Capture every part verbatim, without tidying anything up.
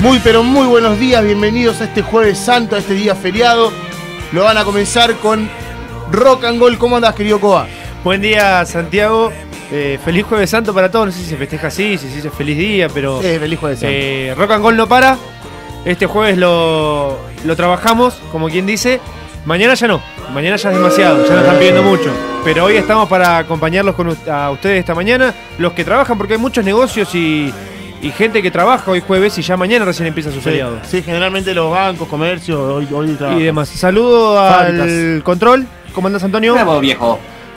Muy pero muy buenos días, bienvenidos a este Jueves Santo, a este día feriado. Lo van a comenzar con Rock and Gold. ¿Cómo andás, querido Coa? Buen día, Santiago. Eh, feliz Jueves Santo para todos. No sé si se festeja así, si se dice feliz día, pero... Sí, feliz Jueves Santo. Eh, Rock and Gold no para. Este jueves lo, lo trabajamos, como quien dice. Mañana ya no. Mañana ya es demasiado, ya nos están pidiendo mucho. Pero hoy estamos para acompañarlos con a ustedes esta mañana. Los que trabajan, porque hay muchos negocios y... Y gente que trabaja hoy jueves y ya mañana recién empieza su Sí, feriado. sí, generalmente los bancos, comercios, hoy, hoy trabajan. Y demás. Saludo Fábricas. al control. ¿Cómo andás, Antonio? Bravo, viejo.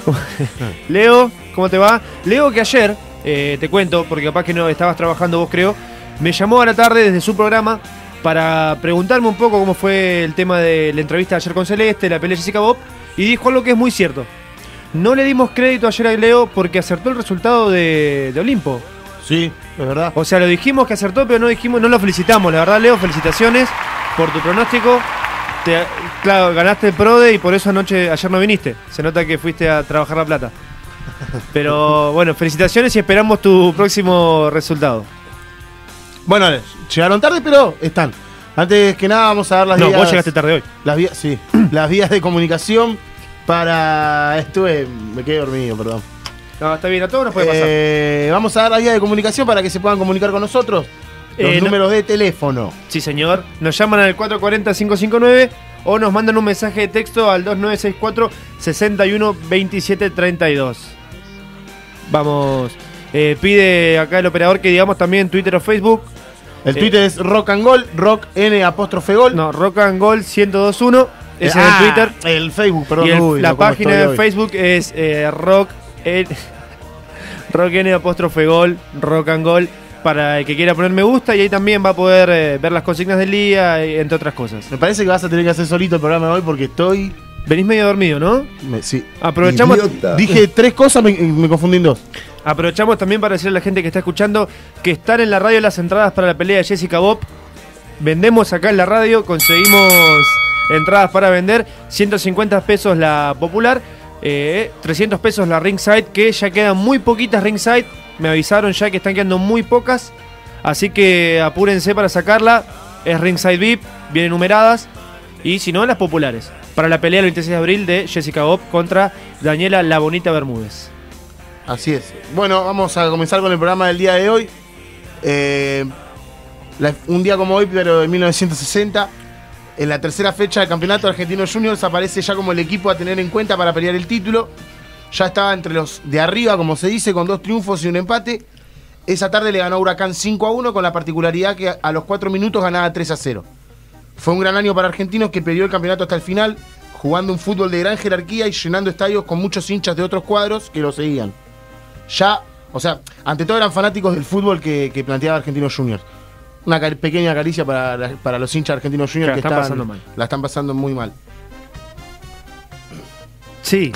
Leo, ¿cómo te va? Leo, que ayer, eh, te cuento, porque capaz que no estabas trabajando vos, creo, me llamó a la tarde desde su programa para preguntarme un poco cómo fue el tema de la entrevista de ayer con Celeste, la pelea de Jessica Bob, y dijo algo que es muy cierto. No le dimos crédito ayer a Leo porque acertó el resultado de, de Olimpo. Sí, es verdad. O sea, lo dijimos que acertó, pero no dijimos, no lo felicitamos. La verdad, Leo, felicitaciones por tu pronóstico. Te, claro, ganaste el PRODE y por eso anoche, ayer no viniste. Se nota que fuiste a trabajar La Plata. Pero bueno, felicitaciones y esperamos tu próximo resultado. Bueno, llegaron tarde, pero están. Antes que nada, vamos a dar las No, vías. vos llegaste tarde hoy. Las vías, sí. Las vías de comunicación para. Estuve. Me quedé dormido, perdón. No, está bien, a todos nos puede pasar. Eh, vamos a dar las vías de comunicación para que se puedan comunicar con nosotros. Los Eh, no- números de teléfono. Sí, señor. Nos llaman al cuatro cuatro cero, cinco cinco nueve o nos mandan un mensaje de texto al dos nueve seis cuatro, seis uno, dos siete tres dos. Vamos. Eh, pide acá el operador que digamos también Twitter o Facebook. El Eh, Twitter es Rock and Gold, Rock N apóstrofe Gol. No, Rock and Gold ciento dos punto uno. Ese Ah, es el Twitter. El Facebook, perdón. Y el- uy, la no, cómo página estoy de hoy. Facebook es eh, Rock, N- Rock N apóstrofe Gol, Rock and Gold, para el que quiera poner me gusta y ahí también va a poder eh, ver las consignas del día, eh, entre otras cosas. Me parece que vas a tener que hacer solito el programa de hoy porque estoy. Venís medio dormido, ¿no? me- sí. Aprovechamos, Dije tres cosas, me, me confundí en dos. aprovechamos también para decirle a la gente que está escuchando que están en la radio las entradas para la pelea de Jessica Bob. Vendemos acá en la radio, conseguimos entradas para vender, ciento cincuenta pesos la popular, eh, trescientos pesos la ringside, que ya quedan muy poquitas ringside, me avisaron ya que están quedando muy pocas, así que apúrense para sacarla, es ringside V I P, vienen numeradas, y si no, las populares, para la pelea del veintiséis de abril de Jessica Bob contra Daniela La Bonita Bermúdez. Así es. Bueno, vamos a comenzar con el programa del día de hoy. Eh, la- un día como hoy, pero de mil novecientos sesenta, en la tercera fecha del Campeonato Argentino Juniors, aparece ya como el equipo a tener en cuenta para pelear el título. Ya estaba entre los de arriba, como se dice, con dos triunfos y un empate. Esa tarde le ganó a Huracán cinco a uno, con la particularidad que a- a los cuatro minutos ganaba tres a cero. Fue un gran año para Argentinos, que peleó el campeonato hasta el final, jugando un fútbol de gran jerarquía y llenando estadios con muchos hinchas de otros cuadros que lo seguían. Ya, o sea, ante todo eran fanáticos del fútbol que, que planteaba Argentinos Juniors. Una car- pequeña caricia para, la- para los hinchas Argentinos Juniors Que que, la están estaban- pasando mal. la están pasando muy mal. Sí.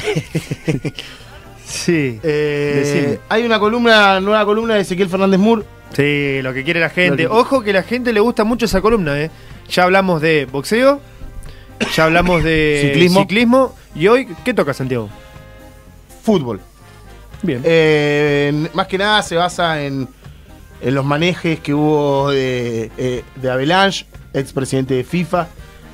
Sí. Eh, Decime. hay una columna, nueva columna de Ezequiel Fernández Mur. Sí, lo que quiere la gente. Lo que- Ojo que la gente le gusta mucho esa columna, ¿eh? Ya hablamos de boxeo, ya hablamos de Ciclismo. ciclismo y hoy, ¿qué toca, Santiago? Fútbol. Bien. Eh, más que nada se basa en, en los manejes que hubo de, eh, de Avalanche, expresidente de FIFA.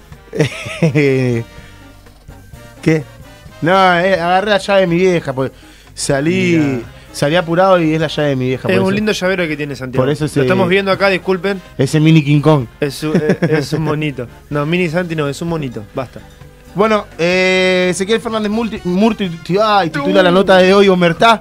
¿Qué? No, eh, agarré la llave de mi vieja, pues salí, Mirá. salí apurado y es la llave de mi vieja. es por un eso. lindo llavero que tiene Santiago. Por eso Lo se- estamos viendo acá, disculpen. Ese mini King Kong. Es, un- es- es un monito. No, mini Santi no, es un monito. Basta. Bueno, eh, Ezequiel Fernández Murti, Murti ay, titula la nota de hoy Omertá.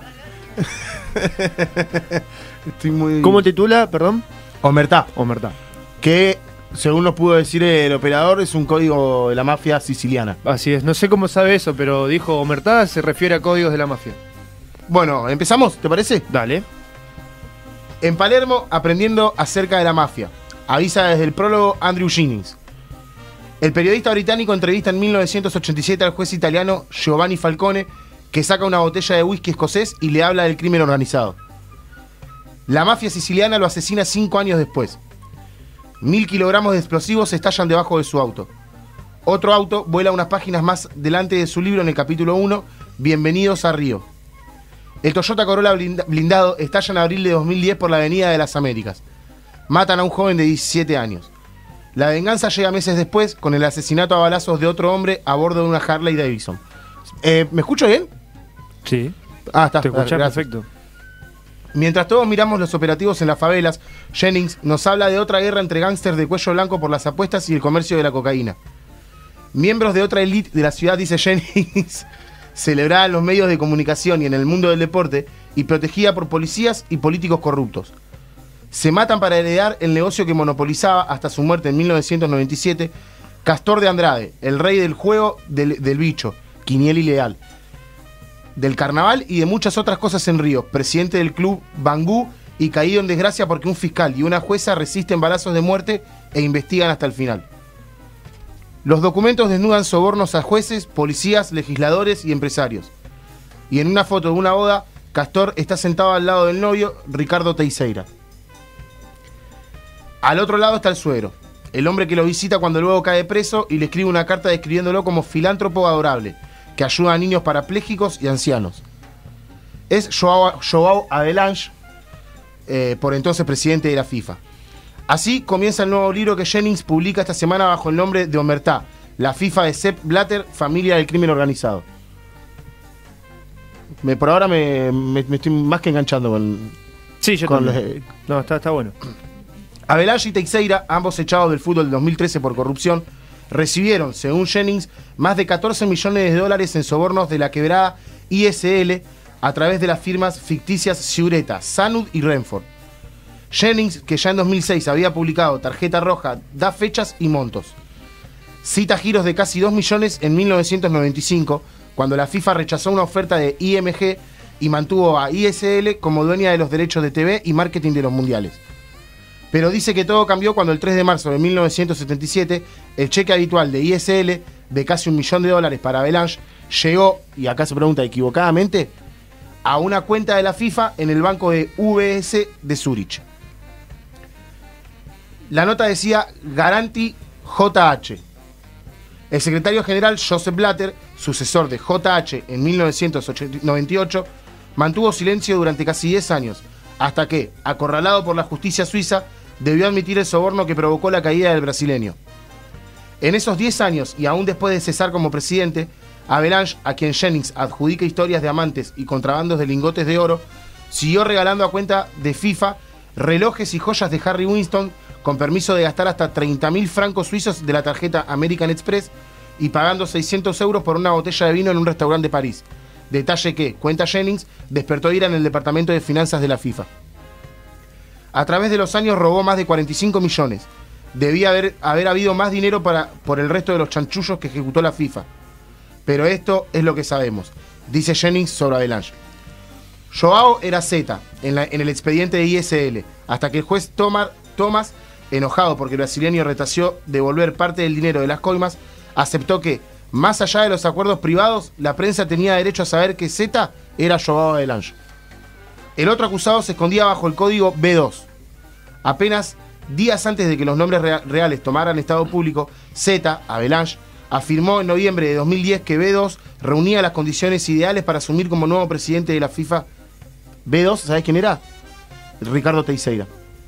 Estoy muy... ¿Cómo titula, perdón? Omertá. Omertá. Que, según nos pudo decir el operador, es un código de la mafia siciliana. Así es, no sé cómo sabe eso, pero dijo Omertá, se refiere a códigos de la mafia. Bueno, ¿empezamos? ¿Te parece? Dale. En Palermo, aprendiendo acerca de la mafia. Avisa desde el prólogo Andrew Jennings. El periodista británico entrevista en mil novecientos ochenta y siete al juez italiano Giovanni Falcone, que saca una botella de whisky escocés y le habla del crimen organizado. La mafia siciliana lo asesina cinco años después. Mil kilogramos de explosivos estallan debajo de su auto. Otro auto vuela unas páginas más delante de su libro en el capítulo uno, Bienvenidos a Río. El Toyota Corolla blinda- blindado estalla en abril de dos mil diez por la Avenida de las Américas. matan a un joven de diecisiete años. La venganza llega meses después con el asesinato a balazos de otro hombre a bordo de una Harley Davidson. Eh, ¿Me escucho bien? Sí. Ah, está. Te escuchás Gracias. perfecto. Mientras todos miramos los operativos en las favelas, Jennings nos habla de otra guerra entre gángsters de cuello blanco por las apuestas y el comercio de la cocaína. Miembros de otra élite de la ciudad, dice Jennings, celebrada en los medios de comunicación y en el mundo del deporte y protegida por policías y políticos corruptos. Se matan para heredar el negocio que monopolizaba hasta su muerte en mil novecientos noventa y siete Castor de Andrade, el rey del juego del, del bicho, quiniel ilegal, del carnaval y de muchas otras cosas en Río, presidente del club Bangú y caído en desgracia porque un fiscal y una jueza resisten balazos de muerte e investigan hasta el final. Los documentos desnudan sobornos a jueces, policías, legisladores y empresarios. Y en una foto de una boda, Castor está sentado al lado del novio, Ricardo Teixeira. Al otro lado está el suegro, el hombre que lo visita cuando luego cae preso y le escribe una carta describiéndolo como filántropo adorable, que ayuda a niños parapléjicos y ancianos. Es Joao, Joao Havelange, eh, por entonces presidente de la FIFA. Así comienza el nuevo libro que Jennings publica esta semana bajo el nombre de Omertá, la FIFA de Sepp Blatter, familia del crimen organizado. Me, por ahora me, me, me estoy más que enganchando con... Sí, yo con también. los, No, está, está bueno. Havelange y Teixeira, ambos echados del fútbol del dos mil trece por corrupción, recibieron, según Jennings, más de catorce millones de dólares en sobornos de la quebrada I S L a través de las firmas ficticias Ciureta, Sanud y Renford. Jennings, que ya en dos mil seis había publicado Tarjeta Roja, da fechas y montos. Cita giros de casi dos millones en mil novecientos noventa y cinco, cuando la FIFA rechazó una oferta de I M G y mantuvo a I S L como dueña de los derechos de T V y marketing de los mundiales. Pero dice que todo cambió cuando el tres de marzo de mil novecientos setenta y siete el cheque habitual de I S L de casi un millón de dólares para Havelange llegó, y acá se pregunta equivocadamente, a una cuenta de la FIFA en el banco de V S de Zurich. La nota decía Garanti J H. El secretario general Joseph Blatter, sucesor de J H en mil novecientos noventa y ocho, mantuvo silencio durante casi diez años, hasta que, acorralado por la justicia suiza, debió admitir el soborno que provocó la caída del brasileño. En esos diez años, y aún después de cesar como presidente, Havelange, a quien Jennings adjudica historias de amantes y contrabandos de lingotes de oro, siguió regalando a cuenta de FIFA relojes y joyas de Harry Winston con permiso de gastar hasta treinta mil francos suizos de la tarjeta American Express y pagando seiscientos euros por una botella de vino en un restaurante de París. Detalle que, cuenta Jennings, despertó ira en el Departamento de Finanzas de la FIFA. A través de los años robó más de cuarenta y cinco millones. Debía haber, haber habido más dinero para, por el resto de los chanchullos que ejecutó la FIFA. Pero esto es lo que sabemos, dice Jennings sobre Havelange. Joao era Z en, la, en el expediente de I S L, hasta que el juez Tomar, Thomas, enojado porque el brasileño retació devolver parte del dinero de las coimas, aceptó que, más allá de los acuerdos privados, la prensa tenía derecho a saber que Z era Joao Havelange. El otro acusado se escondía bajo el código B dos. Apenas días antes de que los nombres rea- reales tomaran estado público, Z, Havelange, afirmó en noviembre de dos mil diez que B dos reunía las condiciones ideales para asumir como nuevo presidente de la FIFA. B dos, ¿sabés quién era? Ricardo Teixeira.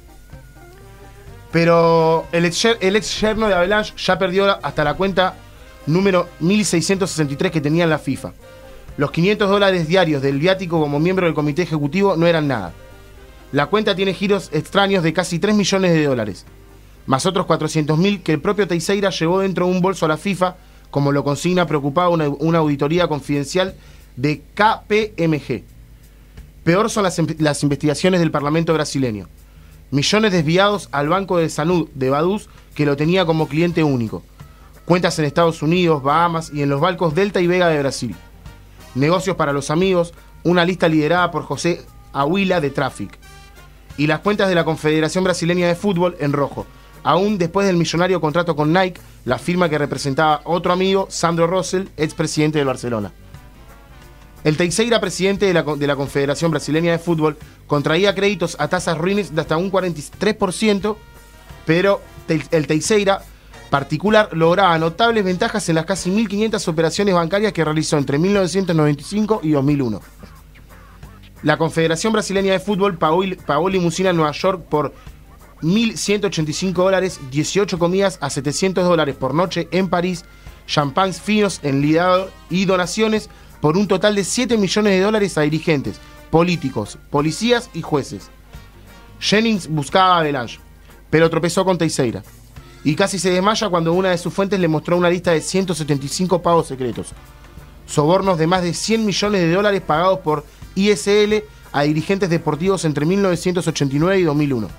Pero el ex, el ex yerno de Havelange ya perdió hasta la cuenta número mil seiscientos sesenta y tres que tenía en la FIFA. Los quinientos dólares diarios del viático como miembro del comité ejecutivo no eran nada. La cuenta tiene giros extraños de casi tres millones de dólares, más otros cuatrocientos mil que el propio Teixeira llevó dentro de un bolso a la FIFA, como lo consigna preocupado una, una auditoría confidencial de K P M G. Peor son las, las investigaciones del Parlamento brasileño. Millones desviados al banco de Sanud de Vaduz, que lo tenía como cliente único. Cuentas en Estados Unidos, Bahamas y en los bancos Delta y Vega de Brasil. Negocios para los amigos, una lista liderada por José Ahuila de Traffic. Y las cuentas de la Confederación Brasileña de Fútbol en rojo, aún después del millonario contrato con Nike, la firma que representaba otro amigo, Sandro Rosell, expresidente del Barcelona. El Teixeira, presidente de la, de la Confederación Brasileña de Fútbol, contraía créditos a tasas ruines de hasta un cuarenta y tres por ciento, pero el Teixeira particular lograba notables ventajas en las casi mil quinientas operaciones bancarias que realizó entre mil novecientos noventa y cinco y dos mil uno. La Confederación Brasileña de Fútbol pagó, pagó limusina en Nueva York por mil ciento ochenta y cinco dólares, dieciocho comidas a setecientos dólares por noche en París, champagnes finos en Lidado y donaciones por un total de siete millones de dólares a dirigentes, políticos, policías y jueces. Jennings buscaba a Avalanche, pero tropezó con Teixeira y casi se desmaya cuando una de sus fuentes le mostró una lista de ciento setenta y cinco pagos secretos, sobornos de más de cien millones de dólares pagados por I S L a dirigentes deportivos entre mil novecientos ochenta y nueve y dos mil uno.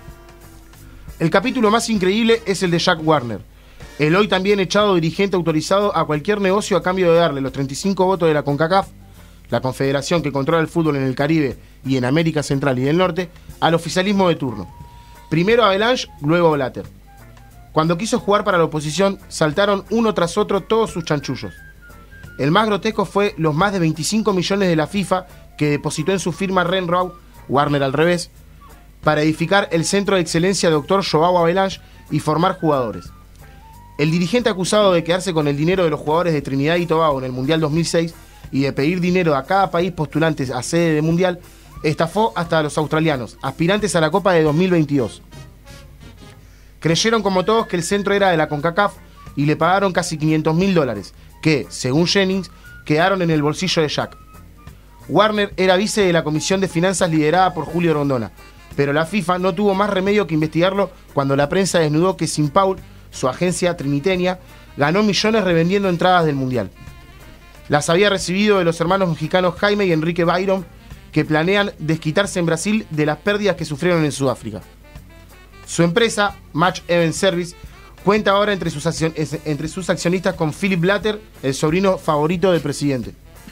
El capítulo más increíble es el de Jack Warner, el hoy también echado dirigente autorizado a cualquier negocio a cambio de darle los treinta y cinco votos de la CONCACAF, la confederación que controla el fútbol en el Caribe y en América Central y del Norte, al oficialismo de turno. Primero Avalanche, luego Blatter. Cuando quiso jugar para la oposición, saltaron uno tras otro todos sus chanchullos. El más grotesco fue los más de veinticinco millones de la FIFA que depositó en su firma Renrow, Warner al revés, para edificar el Centro de Excelencia Doctor Joao Avalanche y formar jugadores. El dirigente acusado de quedarse con el dinero de los jugadores de Trinidad y Tobago en el Mundial dos mil seis y de pedir dinero a cada país postulante a sede de Mundial, estafó hasta a los australianos, aspirantes a la Copa de dos mil veintidós. Creyeron como todos que el centro era de la CONCACAF y le pagaron casi quinientos mil dólares, que, según Jennings, quedaron en el bolsillo de Jack. Warner era vice de la Comisión de Finanzas liderada por Julio Rondona, pero la FIFA no tuvo más remedio que investigarlo cuando la prensa desnudó que Sin Paul, su agencia triniteña, ganó millones revendiendo entradas del Mundial. Las había recibido de los hermanos mexicanos Jaime y Enrique Byron, que planean desquitarse en Brasil de las pérdidas que sufrieron en Sudáfrica. Su empresa, Match Event Service, cuenta ahora entre sus, accion- entre sus accionistas con Philip Blatter, el sobrino favorito del presidente.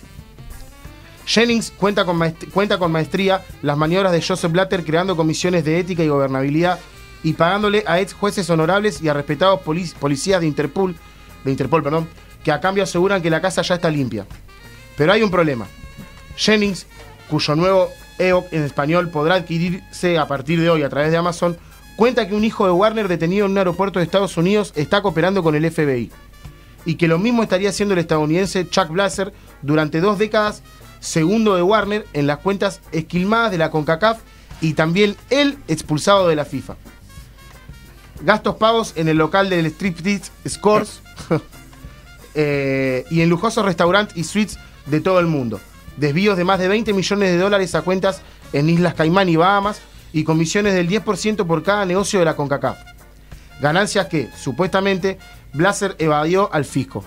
Jennings cuenta con, maest- cuenta con maestría las maniobras de Joseph Blatter, creando comisiones de ética y gobernabilidad y pagándole a ex jueces honorables y a respetados polic- policías de Interpol, de Interpol, perdón, que a cambio aseguran que la casa ya está limpia. Pero hay un problema. Jennings, cuyo nuevo E O C en español podrá adquirirse a partir de hoy a través de Amazon, cuenta que un hijo de Warner detenido en un aeropuerto de Estados Unidos está cooperando con el F B I y que lo mismo estaría haciendo el estadounidense Chuck Blazer durante dos décadas, segundo de Warner en las cuentas esquilmadas de la CONCACAF y también él expulsado de la FIFA. Gastos pagos en el local del Striptease Scores eh, y en lujosos restaurantes y suites de todo el mundo. Desvíos de más de veinte millones de dólares a cuentas en Islas Caimán y Bahamas y comisiones del diez por ciento por cada negocio de la CONCACAF. Ganancias que, supuestamente, Blazer evadió al fisco.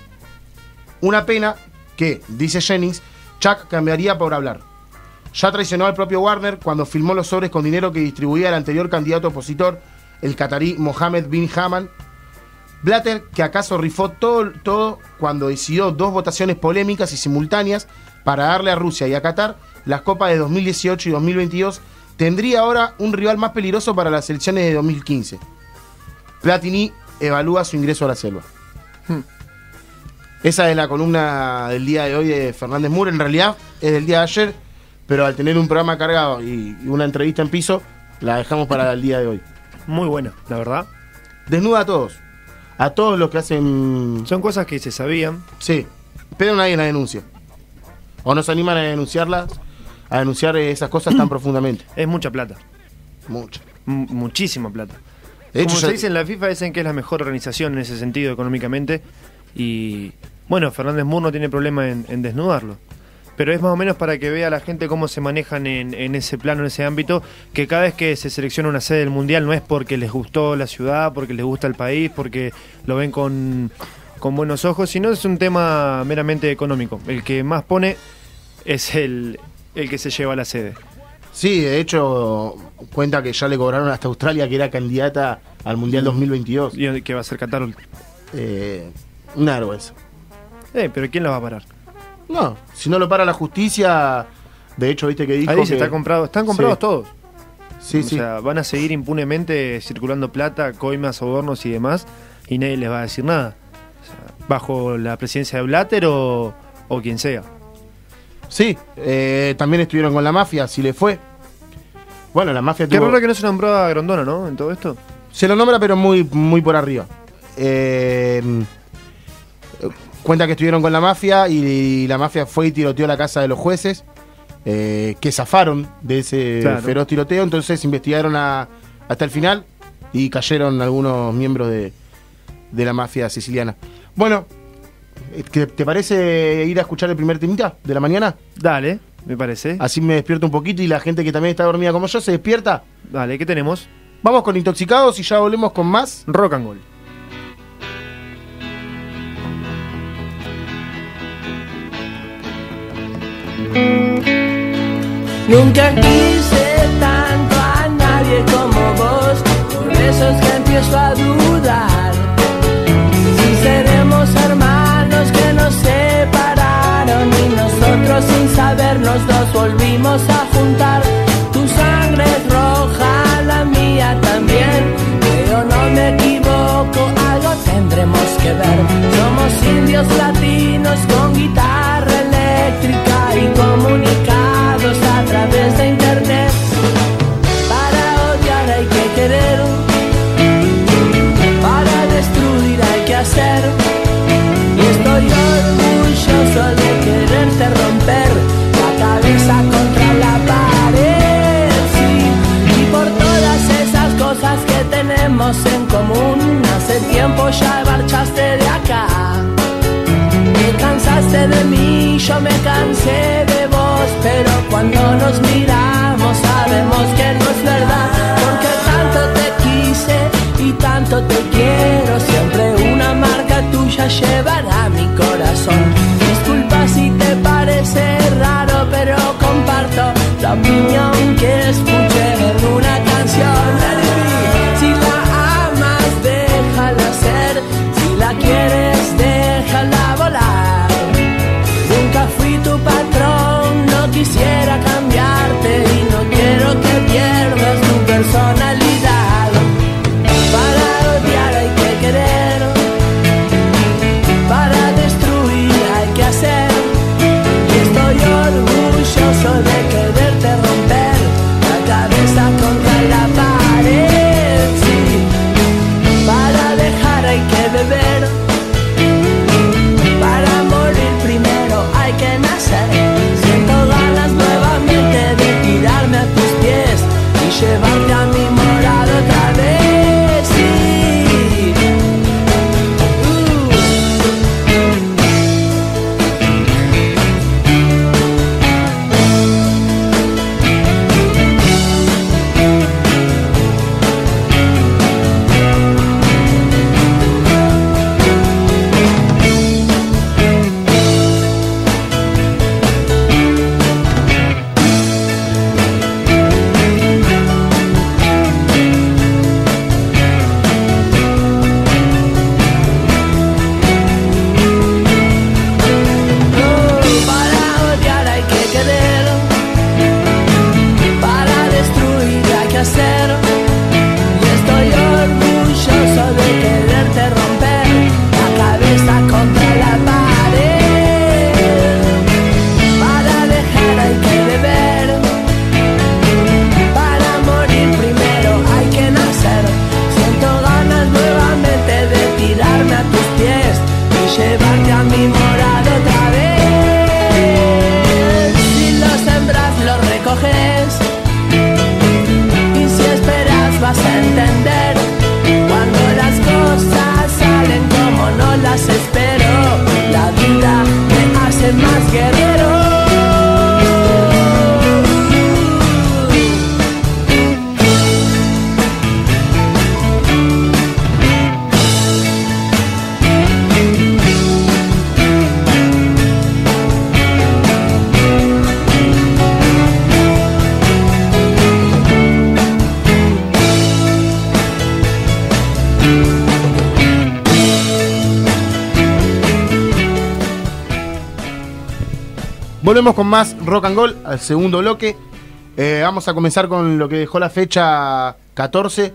Una pena que, dice Jennings, Chuck cambiaría por hablar. Ya traicionó al propio Warner cuando filmó los sobres con dinero que distribuía el anterior candidato opositor, el catarí Mohammed bin Haman. Blatter, que acaso rifó todo, todo cuando decidió dos votaciones polémicas y simultáneas para darle a Rusia y a Qatar las copas de dos mil dieciocho y dos mil veintidós, tendría ahora un rival más peligroso para las elecciones de dos mil quince. Platini evalúa su ingreso a la selva. Hmm. Esa es la columna del día de hoy de Fernández Mur. En realidad es del día de ayer, pero al tener un programa cargado y una entrevista en piso, la dejamos para el día de hoy. Muy buena, la verdad. Desnuda a todos. A todos los que hacen... Son cosas que se sabían. Sí, pero nadie la denuncia. O no se animan a denunciarlas, a denunciar esas cosas tan profundamente. Es mucha plata. Mucha. M- muchísima plata. De hecho, Como se ya... dice en la FIFA, dicen que es la mejor organización en ese sentido económicamente. Y bueno, Fernández Mur no tiene problema en, en desnudarlo. Pero es más o menos para que vea la gente cómo se manejan en, en ese plano, en ese ámbito, que cada vez que se selecciona una sede del Mundial no es porque les gustó la ciudad, porque les gusta el país, porque lo ven con, con buenos ojos, sino es un tema meramente económico. El que más pone es el, el que se lleva la sede. Sí, de hecho, cuenta que ya le cobraron hasta Australia, que era candidata al Mundial dos mil veintidós. Y que va a ser Qatar. Eh, una vergüenza. Eh, pero ¿quién la va a parar? No, si no lo para la justicia, de hecho, viste que dijo Ahí dice, que... está comprado, están comprados sí. todos. Sí, o sí. sea, van a seguir impunemente circulando plata, coimas, sobornos y demás, y nadie les va a decir nada. O sea, bajo la presidencia de Blatter o, o quien sea. Sí, eh, también estuvieron con la mafia, si le fue. Bueno, la mafia Qué tuvo... raro que no se nombró a Grondona, ¿no? En todo esto. Se lo nombra, pero muy, muy por arriba. Eh... Cuenta que estuvieron con la mafia y la mafia fue y tiroteó la casa de los jueces, eh, que zafaron de ese claro. feroz tiroteo. Entonces investigaron a, hasta el final y cayeron algunos miembros de, de la mafia siciliana. Bueno, ¿te parece ir a escuchar el primer temita de la mañana? Dale, me parece. Así me despierto un poquito y la gente que también está dormida como yo se despierta. Dale, ¿qué tenemos? Vamos con Intoxicados y ya volvemos con más Rock and Roll. Nunca quise tanto a nadie como vos, por eso es que empiezo a dudar si seremos hermanos que nos separaron y nosotros sin sabernos nos volvimos a juntar. Tu sangre es roja, la mía también, pero no me equivoco, algo tendremos que ver. Somos indios latinos con guitarra eléctrica y comunicados a través de internet. Para odiar hay que querer, para destruir hay que hacer. Y estoy orgulloso de quererte romper la cabeza contra la pared, sí. Y por todas esas cosas que tenemos en común, hace tiempo ya marchaste de acá. Te cansaste de mí, yo me cansé de vos, pero cuando nos miramos sabemos que no es verdad, porque tanto te quise y tanto te quiero, siempre una marca tuya llevará mi corazón. Disculpa si te parece raro, pero comparto la opinión que escuché en una canción. Si la amas, déjala ser, si la quieres, déjala volar. Nunca fui tu patrón, no quisiera cambiarte y no quiero que pierdas tu personalidad. Para odiar hay que querer, para destruir hay que hacer. Y estoy orgulloso de quererte romper la cabeza contra la pared, sí. Para dejar hay que beber, para morir primero hay que nacer. Siento ganas nuevamente de tirarme a tus pies y llevarte a mi morada otra vez, sí. Volvemos con más Rock and Roll al segundo bloque. Eh, vamos a comenzar con lo que dejó la fecha catorce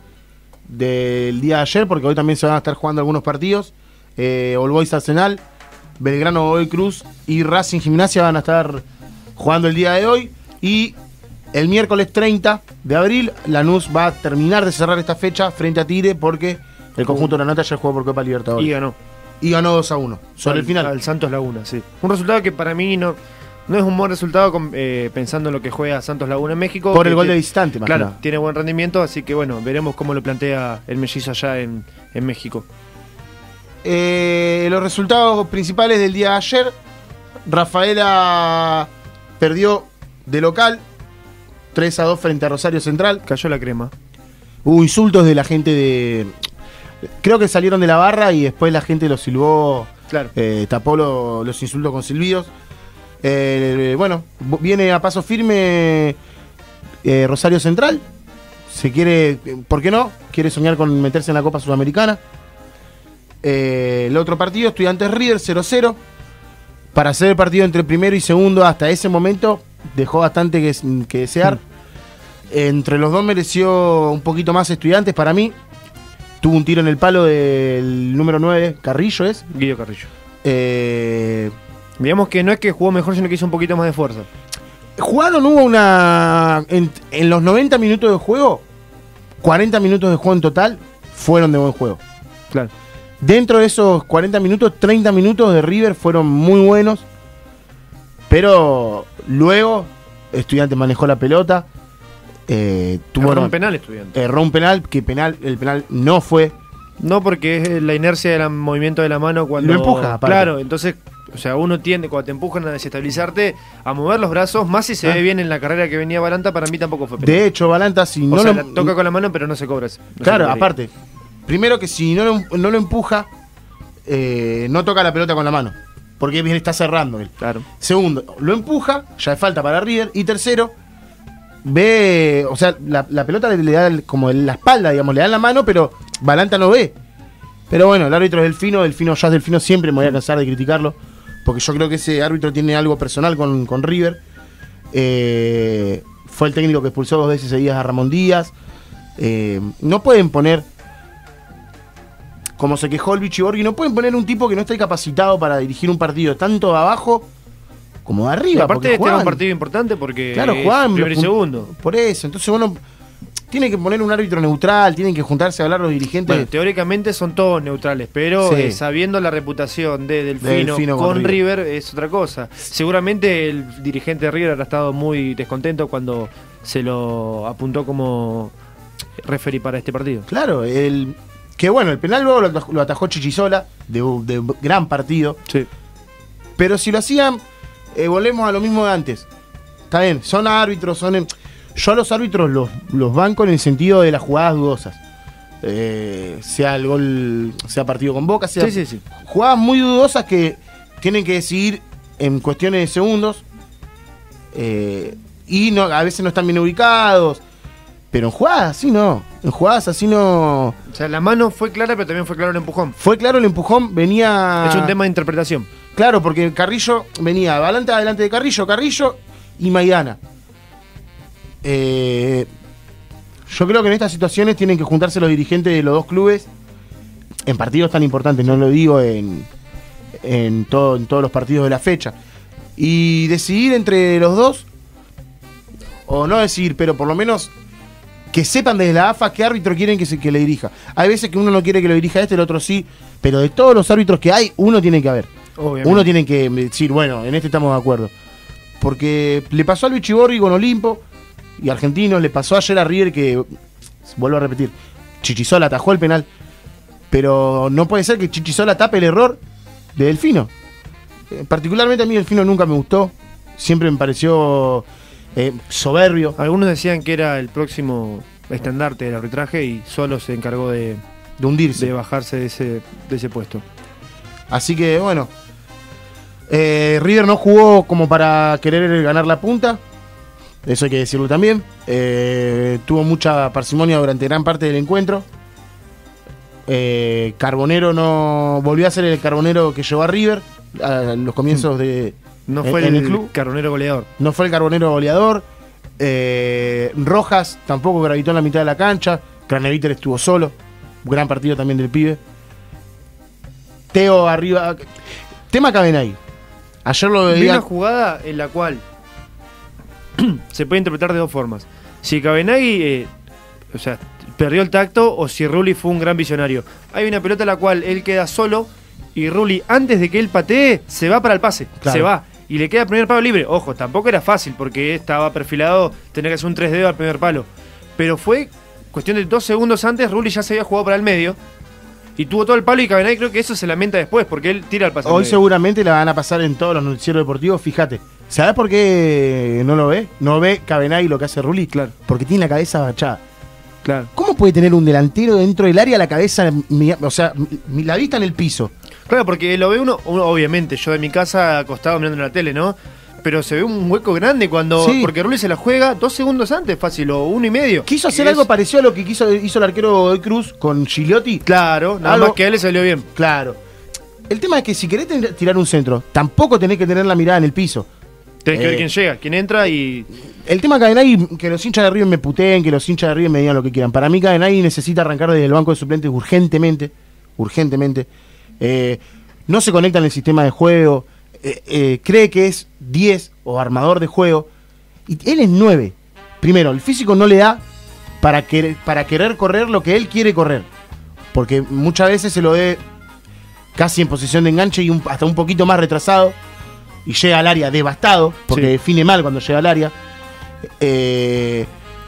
del día de ayer, porque hoy también se van a estar jugando algunos partidos. Eh, All Boys Arsenal, Belgrano Godoy Cruz y Racing Gimnasia van a estar jugando el día de hoy. Y el miércoles treinta de abril, Lanús va a terminar de cerrar esta fecha frente a Tigre, porque el conjunto de la Nata ya jugó por Copa Libertadores. Y ganó. Y ganó dos a uno sobre al, el final. Al Santos Laguna, sí. Un resultado que para mí no, No es un buen resultado con, eh, pensando en lo que juega Santos Laguna en México. Por el que gol te- de visitante, más Claro, que nada. tiene buen rendimiento, así que bueno, veremos cómo lo plantea el mellizo allá en, en México. Eh, los resultados principales del día de ayer. Rafaela perdió de local tres a dos frente a Rosario Central. Cayó la crema. Hubo insultos de la gente de... Creo que salieron de la barra y después la gente los silbó, Claro. eh, tapó lo- los insultos con silbidos. Eh, bueno, viene a paso firme eh, Rosario Central. Se quiere, ¿por qué no? Quiere soñar con meterse en la Copa Sudamericana. Eh, el otro partido, Estudiantes River cero cero. Para hacer el partido entre primero y segundo, hasta ese momento dejó bastante que, que desear. Entre los dos mereció un poquito más Estudiantes para mí. Tuvo un tiro en el palo del número nueve, Carrillo es. Guido Carrillo. Eh, Digamos que no es que jugó mejor, sino que hizo un poquito más de fuerza. jugaron, hubo una... En, en los noventa minutos de juego, cuarenta minutos de juego en total fueron de buen juego. Claro. Dentro de esos cuarenta minutos, treinta minutos de River fueron muy buenos. Pero luego, Estudiantes manejó la pelota. Eh, tuvo Erró un penal, Estudiante. erró un penal, que penal, el penal no fue. No, porque es la inercia del movimiento de la mano cuando... Lo empuja, aparte. Claro, entonces, o sea, uno tiende, cuando te empujan a desestabilizarte, a mover los brazos, más si se Ah. ve bien en la carrera que venía Balanta, para mí tampoco fue penal. De hecho, Balanta, si o no sea, lo... la toca con la mano, pero no se cobra. no se Claro, cobraría. aparte. Primero que si no lo, no lo empuja, eh, no toca la pelota con la mano. Porque bien está cerrando él. Claro. Segundo, lo empuja, ya es falta para River. Y tercero, ve, o sea, la, la pelota le, le da el- como en la espalda, digamos, le da en la mano, pero Balanta no ve. Pero bueno, el árbitro es Delfino, Delfino ya es Delfino, siempre me voy a cansar de criticarlo. Porque yo creo que ese árbitro tiene algo personal con, con River. Eh, fue el técnico que expulsó dos veces seguidas a Ramón Díaz. Eh, no pueden poner, como se quejó el Vichy Borghi, no pueden poner un tipo que no esté capacitado para dirigir un partido tanto de abajo como de Y arriba. aparte porque este era un juegan- partido importante porque Claro, es Juan. primero y segundo. Por eso, entonces bueno, tiene que poner un árbitro neutral, tienen que juntarse a hablar los dirigentes. Bueno, teóricamente son todos neutrales, pero Sí. eh, sabiendo la reputación de Delfino, De Delfino con, con River. es otra cosa. Seguramente el dirigente de River habrá estado muy descontento cuando se lo apuntó como referee para este partido. Claro, el que bueno, el penal luego lo atajó, lo atajó Chichisola, de, de gran partido. Sí. Pero si lo hacían, eh, volvemos a lo mismo de antes. Está bien, son árbitros, son... en- Yo a los árbitros los, los banco en el sentido de las jugadas dudosas. Eh, sea el gol, sea partido con Boca, sea... Sí, sí, sí. Jugadas muy dudosas que tienen que decidir en cuestiones de segundos. Eh, y no, a veces no están bien ubicados. Pero en jugadas así no. En jugadas así no... O sea, la mano fue clara, pero también fue claro el empujón. Fue claro el empujón, venía... Es un tema de interpretación. Claro, porque Carrillo venía Balanta adelante de Carrillo, Carrillo y Maidana. Eh, yo creo que en estas situaciones tienen que juntarse los dirigentes de los dos clubes en partidos tan importantes, no lo digo en, en, todo, en todos los partidos de la fecha. Y decidir entre los dos, o no decidir, pero por lo menos que sepan desde la A F A qué árbitro quieren que, se, que le dirija. Hay veces que uno no quiere que lo dirija este, el otro sí, pero de todos los árbitros que hay, uno tiene que haber. Obviamente. Uno tiene que decir, bueno, en este estamos de acuerdo. Porque le pasó al Vichy Borghi con Olimpo y Argentinos, le pasó ayer a River que, vuelvo a repetir, Chichisola atajó el penal. Pero no puede ser que Chichisola tape el error de Delfino. Eh, particularmente a mí Delfino nunca me gustó. Siempre me pareció eh, soberbio. Algunos decían que era el próximo estandarte del arbitraje y solo se encargó de, De hundirse. de bajarse de ese, de ese puesto. Así que bueno, eh, River no jugó como para querer ganar la punta, eso hay que decirlo también. Eh, tuvo mucha parsimonia durante gran parte del encuentro. Eh, Carbonero no volvió a ser el Carbonero que llevó a River a los comienzos de No en- fue en el, el club. carronero goleador. No fue el Carbonero goleador. Eh, Rojas tampoco gravitó en la mitad de la cancha. Craneviter estuvo solo. Gran partido también del pibe. Teo arriba. Tema Cabenay. Ayer lo Vi veía. una jugada en la cual se puede interpretar de dos formas. Si Cabenagui, eh, o sea, perdió el tacto o si Rulli fue un gran visionario. Hay una pelota en la cual él queda solo y Rulli, antes de que él patee, se va para el pase. Claro. Se va. y le queda el primer palo libre. Ojo, tampoco era fácil porque estaba perfilado, tenía que hacer un tres dedos al primer palo. Pero fue cuestión de dos segundos antes, Rulli ya se había jugado para el medio y tuvo todo el palo y Cabenay creo que eso se lamenta después porque él tira el pase. Hoy seguramente la van a pasar en todos los noticieros deportivos, fíjate. ¿Sabés por qué no lo ve? No ve Cabenay lo que hace Rulli. Claro. Porque tiene la cabeza agachada. Claro. ¿Cómo puede tener un delantero dentro del área la cabeza, o sea, la vista en el piso? Claro, porque lo ve uno, uno obviamente, yo de mi casa acostado mirando en la tele, ¿no? Pero se ve un hueco grande cuando. Sí. Porque Rulli se la juega dos segundos antes, fácil, o uno y medio. Quiso hacer Y algo es- parecido a lo que quiso, hizo el arquero de Cruz con Gigliotti. Claro, nada Algo- más que a él le salió bien. Claro. El tema es que si querés ten- tirar un centro, tampoco tenés que tener la mirada en el piso. Tenés que Eh. ver quién llega, quién entra y. El tema de Cabenay, que los hinchas de River me puteen, que los hinchas de River me digan lo que quieran. Para mí Cabenay necesita arrancar desde el banco de suplentes urgentemente. Urgentemente. Eh, no se conecta en el sistema de juego. Eh, eh, cree que es diez o armador de juego. Y él es nueve. Primero, el físico no le da para querer, para querer correr lo que él quiere correr. Porque muchas veces se lo ve casi en posición de enganche y un- hasta un poquito más retrasado. Y llega al área devastado, porque Sí. define mal cuando llega al área. Eh,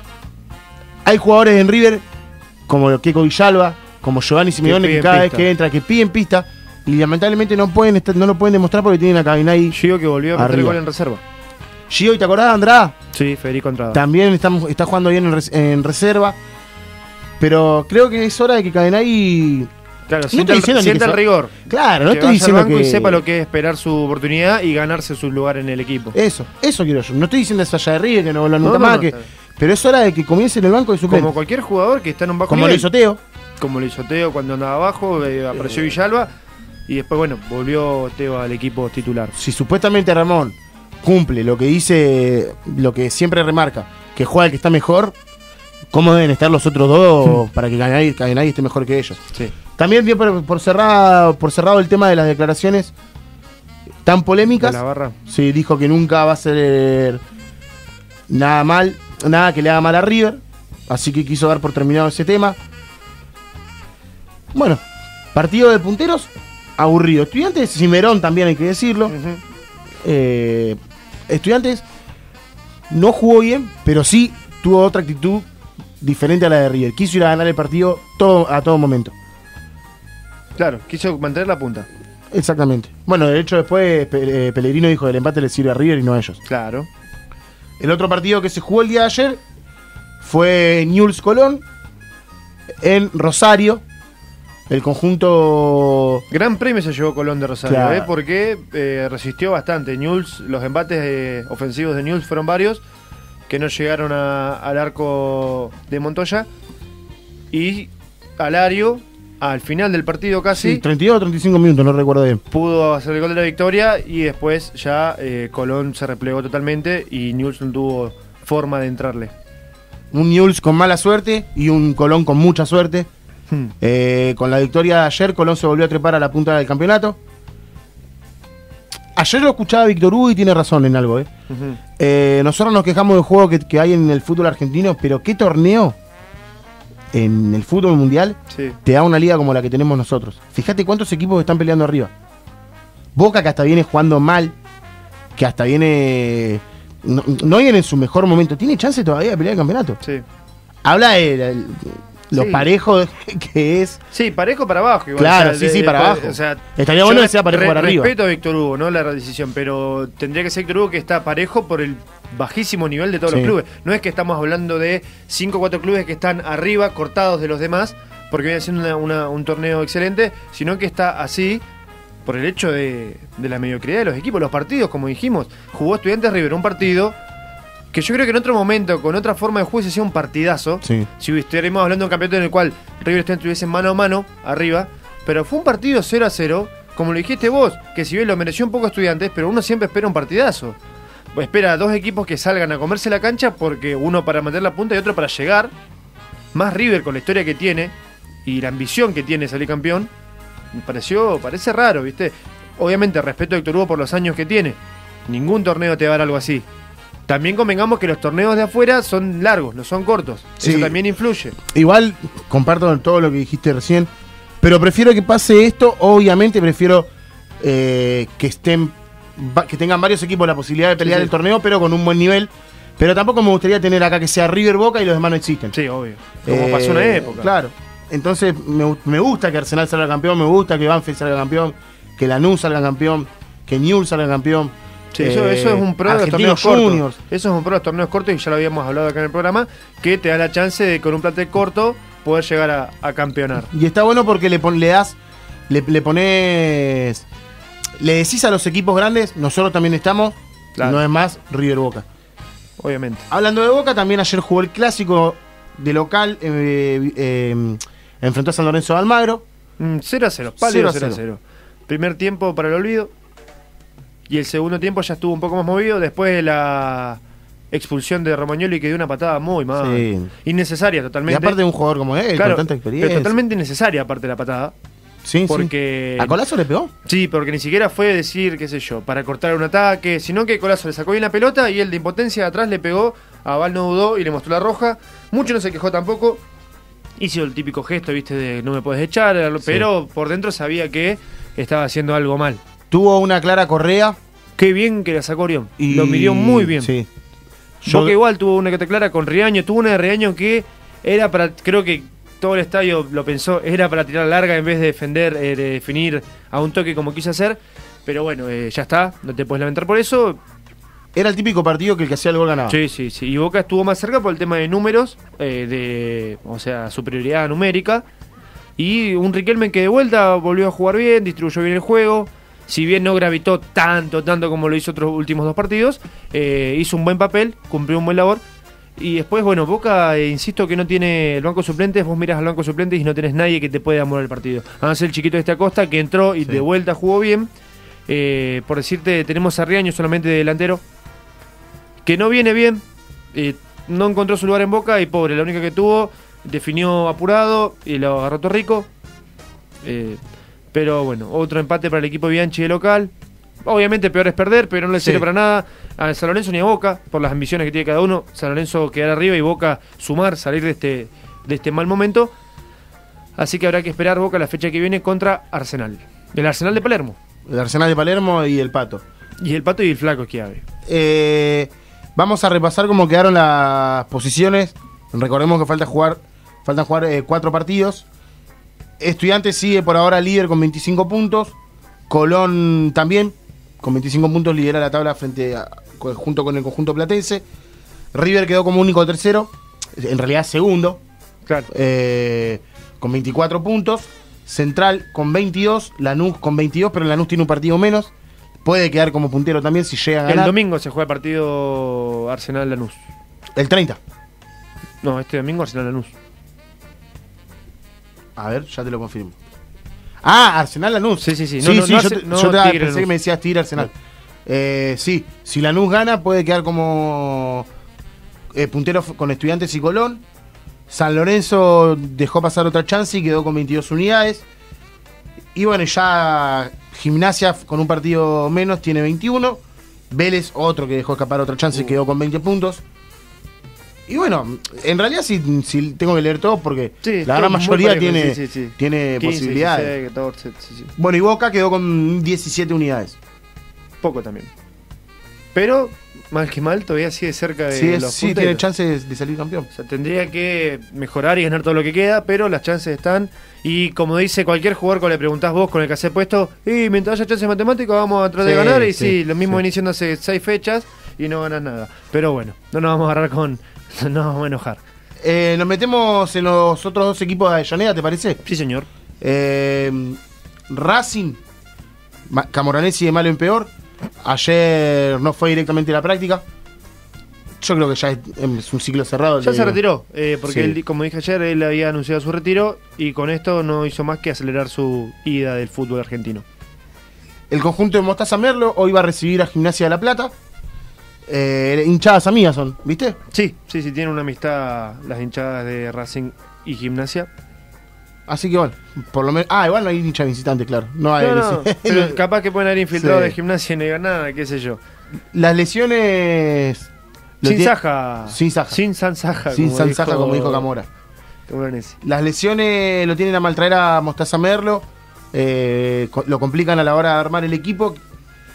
hay jugadores en River, como Keco Villalba, como Giovanni Simeone, que, piden cada pista. vez que entra, que piden pista, y lamentablemente no pueden estar- no lo pueden demostrar porque tienen a Cabenay. Yo digo que volvió a meter Arriba. gol en reserva. Gio, ¿y te acordás de Andrada? Sí, Federico Andrada. También está, está jugando bien en, res- en reserva. Pero creo que es hora de que Cabenay. Claro, No sienta, estoy el, diciendo ni sienta que el sea- rigor. Claro, no que estoy vaya al diciendo banco que. y sepa lo que es esperar su oportunidad y ganarse su lugar en el equipo. Eso, eso quiero yo. No estoy diciendo eso allá de River, que no vuelva No, nunca no, más. no, que, está bien. pero es hora de que comience en el banco de suplentes. Como cualquier jugador que está en un bajo Como lo nivel. hizo Teo. Como lo hizo Teo cuando andaba abajo, eh, apareció Villalba y después, bueno, volvió Teo al equipo titular. Si supuestamente Ramón cumple lo que dice, lo que siempre remarca, que juega el que está mejor, ¿cómo deben estar los otros dos para que Cabenay, Cabenay esté mejor que ellos? Sí. También dio por, por cerrado, por cerrado el tema de las declaraciones tan polémicas. De la barra. Sí, dijo que nunca va a hacer nada mal, nada que le haga mal a River, así que quiso dar por terminado ese tema. Bueno, partido de punteros, aburrido. Estudiantes, Cimerón también hay que decirlo. Ujú. Eh, Estudiantes no jugó bien, pero sí tuvo otra actitud diferente a la de River. Quiso ir a ganar el partido todo, a todo momento. Claro, quiso mantener la punta. Exactamente. Bueno, de hecho después Pe- eh, Pellegrino dijo que el empate le sirve a River y no a ellos. Claro. El otro partido que se jugó el día de ayer fue Newell's Colón en Rosario. El conjunto... Gran premio se llevó Colón de Rosario, Claro. ¿eh? Porque eh, resistió bastante. Newell's, los embates eh, ofensivos de Newell's fueron varios, que no llegaron a- al arco de Montoya. Y Alario, al final del partido casi, Sí, treinta y dos o treinta y cinco minutos, no recuerdo bien. pudo hacer el gol de la victoria y después ya eh, Colón se replegó totalmente y Newell's no tuvo forma de entrarle. Un Newell's con mala suerte y un Colón con mucha suerte. Hmm. Eh, con la victoria de ayer, Colón se volvió a trepar a la punta del campeonato. Ayer lo escuchaba Víctor Hugo y tiene razón en algo. ¿eh? Ujú. Eh, nosotros nos quejamos del juego que, que hay en el fútbol argentino, pero ¿qué torneo en el fútbol mundial Sí. te da una liga como la que tenemos nosotros? Fíjate cuántos equipos están peleando arriba. Boca, que hasta viene jugando mal, que hasta viene... No, no viene en su mejor momento. Tiene chance todavía de pelear el campeonato. Sí. Habla de la- el- lo Sí. parejo que es. Sí, parejo para abajo. Igual. Claro, O sea, sí, de- sí, de- para de- abajo. O sea, Estaría yo bueno re- que sea parejo re- para arriba. Respeto a Víctor Hugo, ¿no? La decisión, pero tendría que ser Víctor Hugo que está parejo por el bajísimo nivel de todos Sí. los clubes. No es que estamos hablando de cinco o cuatro clubes que están arriba, cortados de los demás, porque viene siendo una- una- un torneo excelente, sino que está así por el hecho de, de la mediocridad de los equipos. Los partidos, como dijimos, jugó Estudiantes River, un partido que yo creo que en otro momento, con otra forma de juego, se hacía un partidazo. Sí. Si estuviéramos hablando de un campeonato en el cual River Estudiantes estuviesen mano a mano, arriba, pero fue un partido cero a cero, como lo dijiste vos, que si bien lo mereció un poco Estudiantes, pero uno siempre espera un partidazo. Espera a dos equipos que salgan a comerse la cancha, porque uno para mantener la punta y otro para llegar. Más River con la historia que tiene y la ambición que tiene salir campeón, me pareció, parece raro, ¿viste? Obviamente respeto a Héctor Hugo por los años que tiene. Ningún torneo te va a dar algo así. También convengamos que los torneos de afuera son largos, no son cortos. Sí. Eso también influye. Igual comparto todo lo que dijiste recién, pero prefiero que pase esto. Obviamente prefiero eh, que estén va- que tengan varios equipos la posibilidad de pelear Sí, sí. el torneo, pero con un buen nivel. Pero tampoco me gustaría tener acá que sea River Boca y los demás no existen. Sí, obvio. Como Eh, pasó una época. Claro. Entonces me, gu- me gusta que Arsenal salga campeón, me gusta que Banfield salga campeón, que Lanús salga campeón, que Newell's salga campeón. Sí, eso, Eh, eso es un pro de los Argentinos torneos Juniors. cortos. Eso es un pro de los torneos cortos y ya lo habíamos hablado acá en el programa, que te da la chance de con un plantel corto poder llegar a, a campeonar. Y está bueno porque le, pon- le das, le, le pones, le decís a los equipos grandes, nosotros también estamos, Claro. no es más River Boca. Obviamente. Hablando de Boca, también ayer jugó el clásico de local, eh, eh, enfrentó a San Lorenzo de Almagro. Mm, cero a cero, pálido cero a cero a cero. Primer tiempo para el olvido. Y el segundo tiempo ya estuvo un poco más movido después de la expulsión de Romagnoli, que dio una patada muy mal. Sí. Innecesaria Y totalmente. aparte de un jugador como él, Claro, con tanta experiencia. pero totalmente innecesaria aparte de la patada. Sí, sí. porque- ¿A Colazo le pegó? Sí, porque ni siquiera fue decir, qué sé yo, para cortar un ataque, sino que Colazo le sacó bien la pelota y él de impotencia de atrás le pegó, a Val no dudó y le mostró la roja. Mucho no se quejó tampoco. Hizo el típico gesto, viste, de no me puedes echar, pero por dentro sabía que estaba haciendo algo mal. Tuvo una clara correa. Qué bien que la sacó Orión. Y Lo midió muy bien. Sí. Boca igual tuvo una que te clara con Riaño, tuvo una de Riaño que era para, creo que todo el estadio lo pensó, era para tirar larga en vez de defender, eh, de definir a un toque como quiso hacer, pero bueno, eh, ya está, no te puedes lamentar por eso. Era el típico partido que el que hacía el gol ganaba. Sí, sí, sí, y Boca estuvo más cerca por el tema de números, eh, de, o sea, superioridad numérica, y un Riquelme que de vuelta volvió a jugar bien, distribuyó bien el juego. Si bien no gravitó tanto, tanto como lo hizo otros últimos dos partidos, eh, hizo un buen papel, cumplió un buen labor. Y después, bueno, Boca, eh, insisto que no tiene el banco suplentes, vos miras al banco suplentes y no tenés nadie que te pueda amorar el partido. Además el chiquito de esta Costa que entró y Sí. de vuelta jugó bien. Eh, por decirte, tenemos a Riaño solamente de delantero, que no viene bien, eh, no encontró su lugar en Boca y pobre, la única que tuvo, definió apurado y lo agarró Torrico. Eh, Pero bueno, otro empate para el equipo Bianchi de local. Obviamente peor es perder, pero no le sirve Sí. para nada a San Lorenzo ni a Boca, por las ambiciones que tiene cada uno. San Lorenzo quedar arriba y Boca sumar, salir de este, de este mal momento. Así que habrá que esperar Boca la fecha que viene contra Arsenal. El Arsenal de Palermo. El Arsenal de Palermo y el Pato. Y el Pato y el Flaco Schiavi. Eh, vamos a repasar cómo quedaron las posiciones. Recordemos que falta jugar, faltan jugar eh, cuatro partidos. Estudiantes sigue por ahora líder con veinticinco puntos. Colón también, con veinticinco puntos, lidera la tabla frente a, junto con el conjunto platense. River quedó como único tercero, en realidad segundo, Claro. eh, con veinticuatro puntos. Central con veintidós, Lanús con veintidós, pero Lanús tiene un partido menos. Puede quedar como puntero también si llega a El ganar. domingo se juega el partido Arsenal-Lanús. El treinta. No, este domingo Arsenal-Lanús. A ver, ya te lo confirmo. Ah, Arsenal Lanús. Sí, sí, sí. Sí, No, no, sí, no yo, hace- te- no yo te- Tigre pensé Lanús. que me decías Tigre Arsenal. Eh, sí, si Lanús gana puede quedar como eh, puntero f- con Estudiantes y Colón. San Lorenzo dejó pasar otra chance y quedó con veintidós unidades. Y bueno, ya Gimnasia f- con un partido menos tiene veintiuno. Vélez, otro que dejó escapar otra chance y Uh. quedó con veinte puntos. Y bueno, en realidad sí, sí tengo que leer todo porque Sí, la todo gran muy mayoría parejo, tiene, sí, sí, sí. tiene quince, posibilidades. dieciséis, catorce, sí, sí. Bueno, y Boca quedó con diecisiete unidades. Poco también. Pero, mal que mal, todavía sigue cerca de Sí, es- los sí punteros. tiene chances de salir campeón. O sea, tendría que mejorar y ganar todo lo que queda, pero las chances están. Y como dice cualquier jugador cuando le preguntás vos con el que hace puesto, y mientras haya chances matemáticas vamos a tratar de Sí, ganar. Y sí, sí, lo mismo sí. venís diciendo hace seis fechas y no ganas nada. Pero bueno, no nos vamos a agarrar con... No nos vamos a enojar. Eh, nos metemos en los otros dos equipos de Avellaneda, ¿te parece? Sí, señor. Eh, Racing, Ma- Camoranesi de malo en peor. Ayer no fue directamente a la práctica. Yo creo que ya es, es un ciclo cerrado. Ya le se digo. retiró, eh, porque Sí. él, como dije ayer, él había anunciado su retiro y con esto no hizo más que acelerar su ida del fútbol argentino. El conjunto de Mostaza Merlo hoy va a recibir a Gimnasia de La Plata. Eh, hinchadas amigas son, ¿viste? Sí, sí, sí, tienen una amistad las hinchadas de Racing y Gimnasia. Así que bueno, por lo menos. Ah, igual no hay hincha visitante, claro. No hay. No, no, pero capaz que pueden haber infiltrado Sí. de Gimnasia y no digan nada, qué sé yo. Las lesiones. lo Sin tie- Saja. Sin Saja. Sin Sansaja. Sin Sansaja, como dijo Camora. Camoranesi. Las lesiones lo tienen a mal traer a Mostaza Merlo. eh, co- lo complican a la hora de armar el equipo.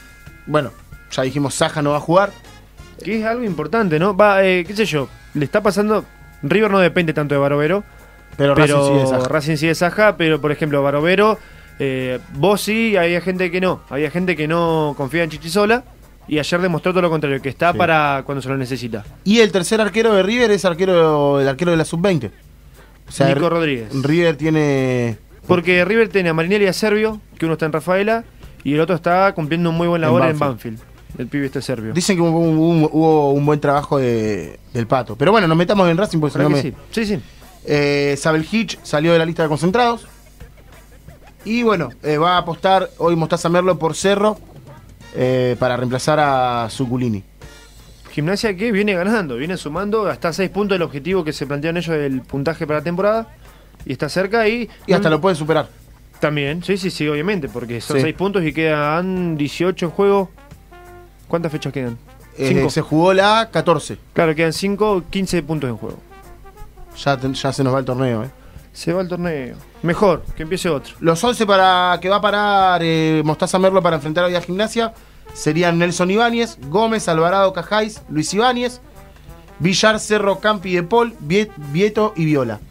bueno, ya dijimos, Saja no va a jugar. Que es algo importante, ¿no? Va, eh, qué sé yo, le está pasando... River no depende tanto de Barovero, Pero, pero Racing sigue Saja. Racing sigue Saja, pero por ejemplo, Barovero, eh, vos sí, había gente que no. Había gente que no confía en Chichisola y ayer demostró todo lo contrario, que está Sí. para cuando se lo necesita. Y el tercer arquero de River es arquero, el arquero de la sub veinte. O sea, Nico R- Rodríguez. River tiene... Porque River tiene a Marinelli y a Servio, que uno está en Rafaela y el otro está cumpliendo un muy buen labor En en Banfield. El pibe este serbio. Dicen que hubo, hubo- hubo un buen trabajo de- del Pato. Pero bueno, nos metamos en Racing porque si ¿Verdad no que me... sí? Sí, sí. Eh, Sabel Hitch salió de la lista de concentrados. Y bueno, eh, va a apostar hoy Mostaza Merlo por Cerro eh, para reemplazar a Zuculini. Gimnasia que viene ganando, viene sumando hasta seis puntos del objetivo que se plantearon ellos del puntaje para la temporada. Y está cerca y... Y hasta lo pueden superar. También, sí, sí, sí, obviamente, porque son Sí. seis puntos y quedan dieciocho en juego. ¿Cuántas fechas quedan? Eh, Cinco. se jugó la catorce. Claro, quedan cinco, quince puntos en juego. Ya, te- ya se nos va el torneo. Eh. Se va el torneo. Mejor, que empiece otro. Los once para que va a parar eh, Mostaza Merlo para enfrentar hoy a Gimnasia serían Nelson Ibáñez, Gómez, Alvarado, Cajáis, Luis Ibáñez, Villar, Cerro, Campi, De Paul, Viet- Vieto y Viola.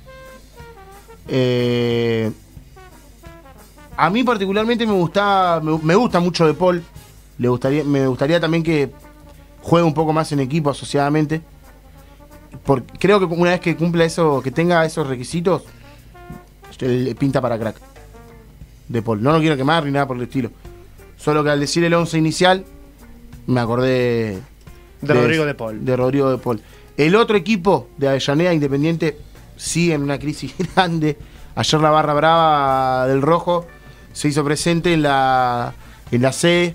Eh, a mí particularmente me gusta, me, me gusta mucho De Paul. Le gustaría, me gustaría también que juegue un poco más en equipo asociadamente. Porque creo que una vez que cumpla eso, que tenga esos requisitos, él pinta para crack. De Paul. No lo quiero quemar ni nada por el estilo. Solo que al decir el once inicial, me acordé De Rodrigo De Paul. De Rodrigo De Paul. El otro equipo de Avellaneda Independiente sigue en una crisis grande. Ayer la barra brava del Rojo se hizo presente en la, en la sede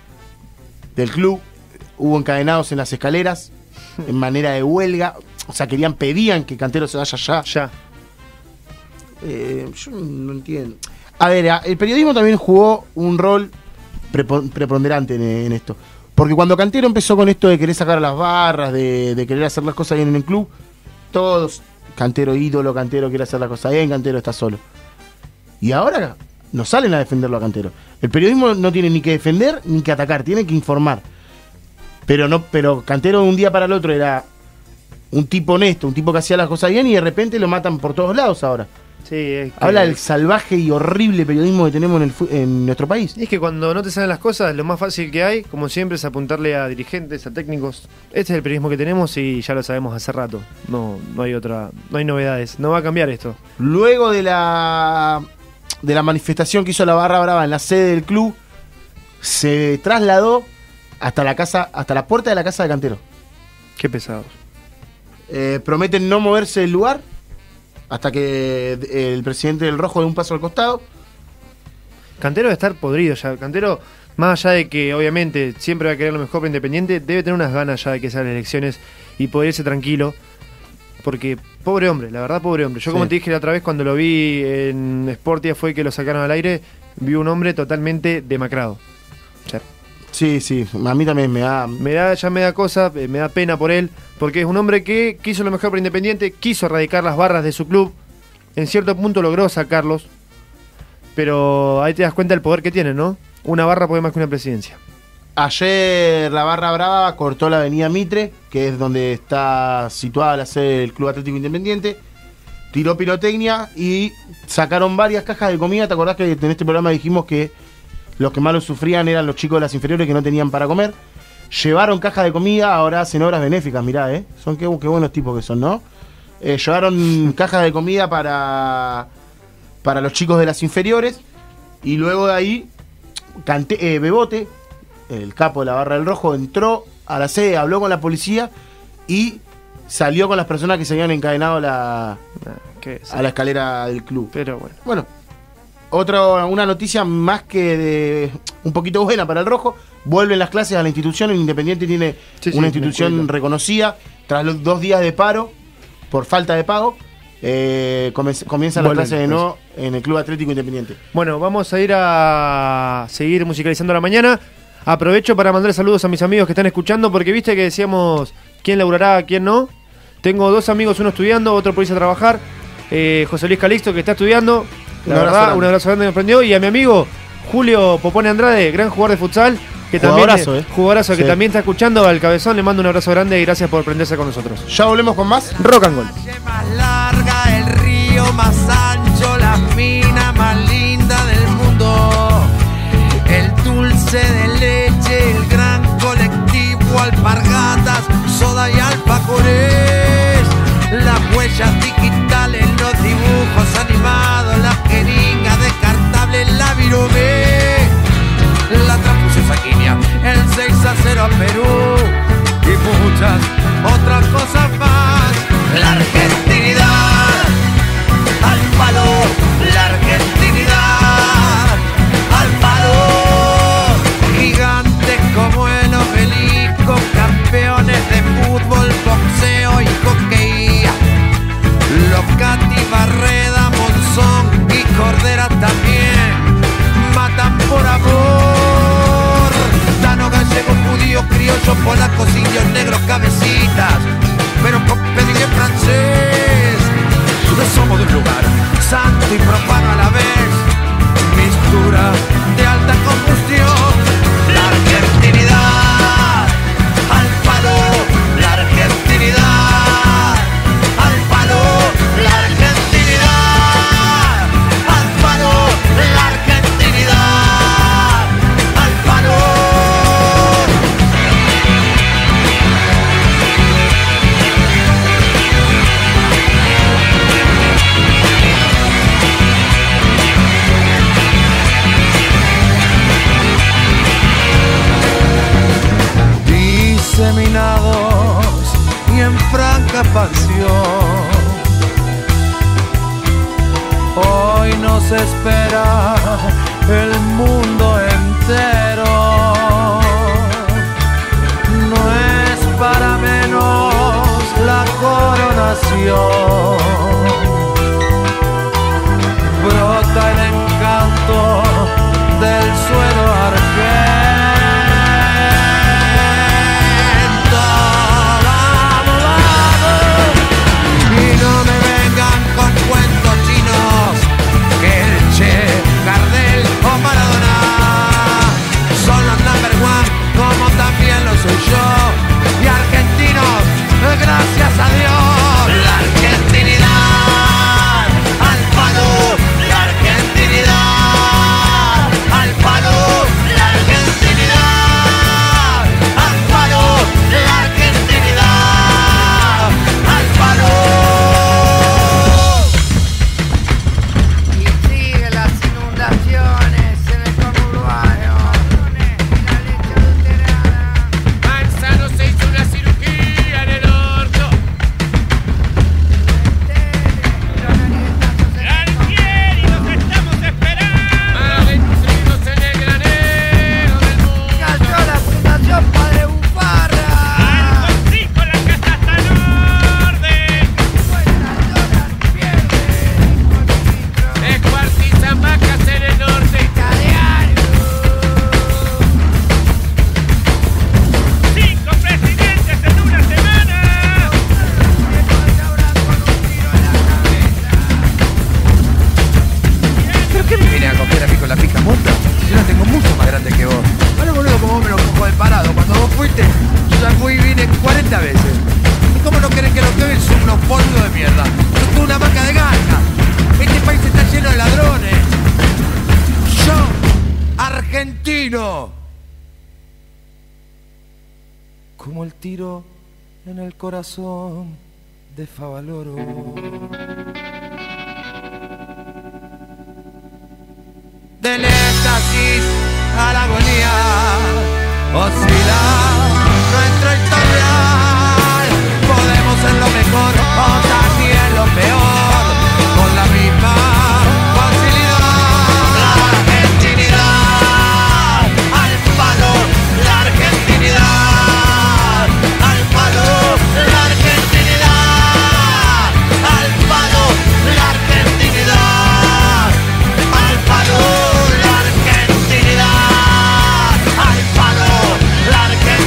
del club. Hubo encadenados en las escaleras en manera de huelga. O sea, querían, pedían que Cantero se vaya ya. Ya. Eh, yo no entiendo. A ver, a- el periodismo también jugó un rol prepo- preponderante en, en esto. Porque cuando Cantero empezó con esto de querer sacar a las barras, de, de querer hacer las cosas bien en el club, todos, Cantero ídolo, Cantero quiere hacer las cosas bien, Cantero está solo. Y ahora no salen a defenderlo a Cantero. El periodismo no tiene ni que defender ni que atacar, tiene que informar. Pero no, pero Cantero de un día para el otro era un tipo honesto, un tipo que hacía las cosas bien y de repente lo matan por todos lados ahora. Sí, es que, Habla del salvaje y horrible periodismo que tenemos en, el fu- en nuestro país. es que cuando no te salen las cosas, lo más fácil que hay, como siempre, es apuntarle a dirigentes, a técnicos. Este es el periodismo que tenemos y ya lo sabemos hace rato. No, no hay otra, no hay novedades. No va a cambiar esto. Luego de la de la manifestación que hizo la Barra Brava en la sede del club, se trasladó hasta la casa, hasta la puerta de la casa de Cantero. Qué pesados. Eh, prometen no moverse del lugar hasta que el presidente del Rojo dé un paso al costado. Cantero debe estar podrido ya. Cantero, más allá de que obviamente siempre va a querer lo mejor para Independiente, debe tener unas ganas ya de que sean las elecciones y poder irse tranquilo. Porque pobre hombre, la verdad pobre hombre. Yo como Sí. te dije la otra vez cuando lo vi en Sportia fue que lo sacaron al aire, vi un hombre totalmente demacrado. O sea, Sí, sí, a mí también me da... me da, ya me da cosa, eh, me da pena por él, porque es un hombre que quiso lo mejor para Independiente, quiso erradicar las barras de su club, en cierto punto logró sacarlos, pero ahí te das cuenta del poder que tiene, ¿no? Una barra puede más que una presidencia. Ayer la Barra Brava cortó la avenida Mitre, que es donde está situada la sede del Club Atlético Independiente, tiró pirotecnia y sacaron varias cajas de comida. ¿Te acordás que en este programa dijimos que los que más lo sufrían eran los chicos de las inferiores que no tenían para comer? Llevaron cajas de comida, ahora hacen obras benéficas, mirá, ¿eh? Son qué, qué buenos tipos que son, ¿no? Eh, llevaron cajas de comida para, para los chicos de las inferiores y luego de ahí Cante- eh, Bebote, el capo de la Barra del Rojo, entró a la sede, habló con la policía y salió con las personas que se habían encadenado a la, Ah, qué a la escalera del club. Pero bueno. Bueno, otra, una noticia más que de un poquito buena para el Rojo. Vuelven las clases a la institución. El Independiente tiene Sí, sí, una me institución acuerdo. reconocida. Tras los dos días de paro por falta de pago, eh, comienza- comienzan las Vuelven, clases de nuevo en el Club Atlético Independiente. Bueno, vamos a ir a seguir musicalizando la mañana. Aprovecho para mandar saludos a mis amigos que están escuchando, porque viste que decíamos quién laburará, quién no. Tengo dos amigos, uno estudiando, otro por irse a trabajar. Eh, José Luis Calixto, que está estudiando. La Un abrazo verdad, grande. un abrazo grande me prendió. Y a mi amigo Julio Popone Andrade, gran jugador de futsal, que también, Jugadorazo, eh. jugadorazo, que Sí. también está escuchando. Al Cabezón le mando un abrazo grande y gracias por prenderse con nosotros. Ya volvemos con más. Rock and Gold. Más larga, el río más ancho, la mina más linda del mundo. El dulce de leche, el gran colectivo, alpargatas, soda y alfajores. Las huellas digitales, los dibujos animados, las jeringas descartables, la virome, la transfusión sanguínea, el seis a cero a Perú y muchas otras cosas más. La argentinidad al palo, la argentinidad al palo. Gigantes como el obelisco, campeones de fútbol, boxeo y hockey. Locati, Barreda, Monzón y Cordera también matan por amor. Tano, gallego, judío, criollo, polacos, indios, negros, cabecitas, pero con pedigrí francés. Somos de un lugar santo y profano a la vez, mistura de alta combustión. La argentinidad al palo, la argentinidad al palo, la argentinidad al palo, la argentinidad al palo. Diseminados y en franca expansión, hoy nos espera el mundo entero. No es para menos la coronación. Brota el encanto del suelo argentino. Gardel o Maradona son los number one, como también lo soy yo. Y argentinos, gracias a Dios. La argentinidad al palo, la argentinidad al palo, la argentinidad al palo, la argentinidad al palo. Como el tiro en el corazón de Favaloro. Del éxtasis a la agonía oscila nuestra historia. Podemos ser lo mejor o también lo peor, con la misma facilidad. La argentinidad al palo, la argentinidad al palo, la argentinidad al palo, la argentinidad al palo, la argentinidad al palo, la argentinidad.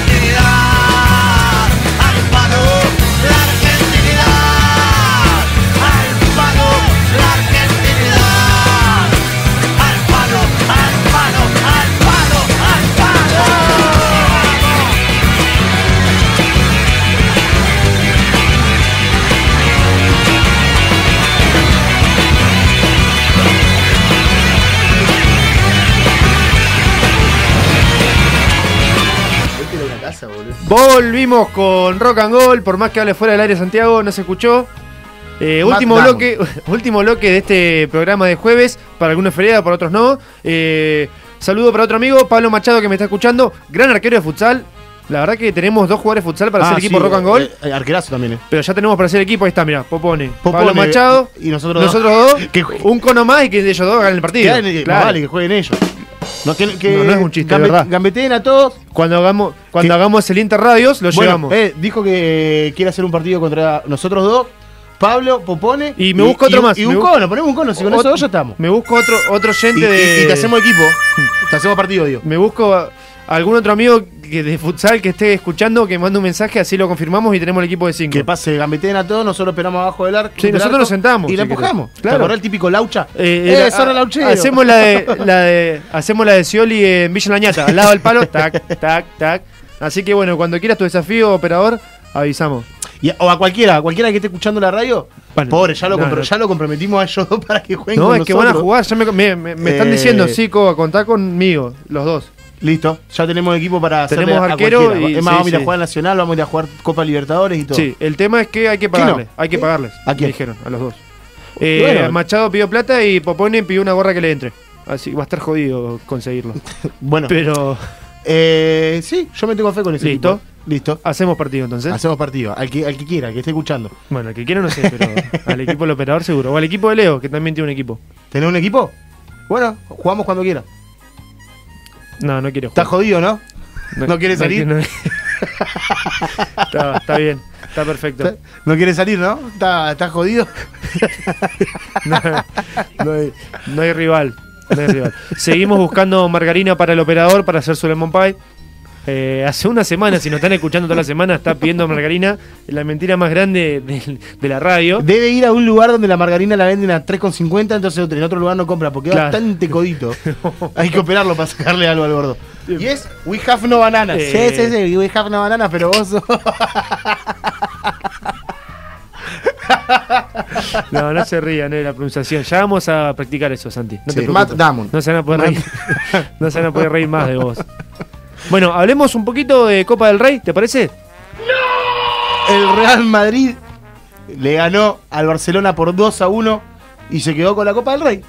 Volvimos con Rock and Gold, por más que hable fuera del aire Santiago, no se escuchó. Eh, último Damon. bloque, último bloque de este programa de jueves, para algunos feriados, para otros no. Eh, saludo para otro amigo, Pablo Machado, que me está escuchando, gran arquero de futsal. La verdad que tenemos dos jugadores de futsal para Ah, hacer equipo sí, Rock and Gold. eh, eh, arquerazo también, eh. Pero ya tenemos para hacer equipo, ahí está, mira, Popone, Popone, Pablo Machado, y nosotros nosotros dos. dos, Que- un cono más y que ellos dos hagan el partido. Que hagan- Claro. más vale que jueguen ellos. No, que, que No, no es un chiste, de verdad. Gambeteen a todos. Cuando hagamos, cuando Que- hagamos el Interradios, lo Bueno, llevamos. eh, dijo que quiere hacer un partido contra nosotros dos. Pablo, Popone. Y me busco otro y- más, Y me un bu- cono, ponemos un cono. Si con Ot- eso dos ya estamos. Me busco otro, otro Y, oyente y- de. y te hacemos equipo. Te hacemos partido, digo. Me busco a- algún otro amigo que de futsal que esté escuchando, que mande un mensaje, así lo confirmamos y tenemos el equipo de cinco. Que pase, gambeteen a todos, nosotros esperamos abajo del arco. Sí, del nosotros arco nos sentamos, Y la si querés. empujamos. Claro. ¿Te acordás el típico laucha? Eh, Eh, era- zorra a- lauchero. hacemos la de, la de hacemos la de Scioli en Villa Lañata, al lado del palo, tac, tac, tac. Así que bueno, cuando quieras tu desafío, operador, avisamos. Y- o a cualquiera, a cualquiera que esté escuchando la radio. Bueno, Pobre, ya lo, no, compro- no. ya lo comprometimos a ellos dos para que jueguen No, con es que van a nosotros. jugar, ya me, me- me- me están Eh, diciendo, sí, Coba, contá conmigo, los dos. Listo, ya tenemos equipo para hacerle Tenemos a arquero cualquiera. y- Es más, sí, vamos a ir a sí. jugar Nacional, vamos a ir a jugar Copa Libertadores y todo. Sí, el tema es que hay que ¿Qué no? pagarles, hay que ¿Qué? pagarles. ¿A quién? Me dijeron, a los dos. Eh, Bueno. Machado pidió plata y Popone pidió una gorra que le entre. Así va a estar jodido conseguirlo. Bueno, Pero eh, sí, yo me tengo fe con ese ¿Listo? equipo. Listo. hacemos partido entonces. Hacemos partido. Al que, al que quiera, al que esté escuchando. Bueno, el que quiera no sé, pero al equipo del operador seguro. O al equipo de Leo, que también tiene un equipo. ¿Tenés un equipo? Bueno, jugamos cuando quiera. No, no quiere ¿Estás jugar. jodido, no? ¿No quiere salir? no- está, está bien, está perfecto. ¿No quiere salir, no? ¿Está, está jodido? No, no hay, no hay rival. No hay rival. Seguimos buscando margarina para el operador para hacer su lemon pie. Eh, hace una semana, si nos están escuchando toda la semana, está pidiendo margarina. La mentira más grande de, de la radio. Debe ir a un lugar donde la margarina la venden a tres con cincuenta, entonces en otro lugar no compra, porque es Claro. bastante codito. Hay que operarlo para sacarle algo al gordo. Y es We Have No Bananas. Eh. Sí, sí, sí, We Have No Bananas, pero vos sos... No, no se rían de la pronunciación. Ya vamos a practicar eso, Santi. No te Sí, preocupes. Matt Damon. No se van a poder reír. No se van a poder reír más de vos. Bueno, hablemos un poquito de Copa del Rey, ¿te parece? El Real Madrid le ganó al Barcelona por dos a uno y se quedó con la Copa del Rey.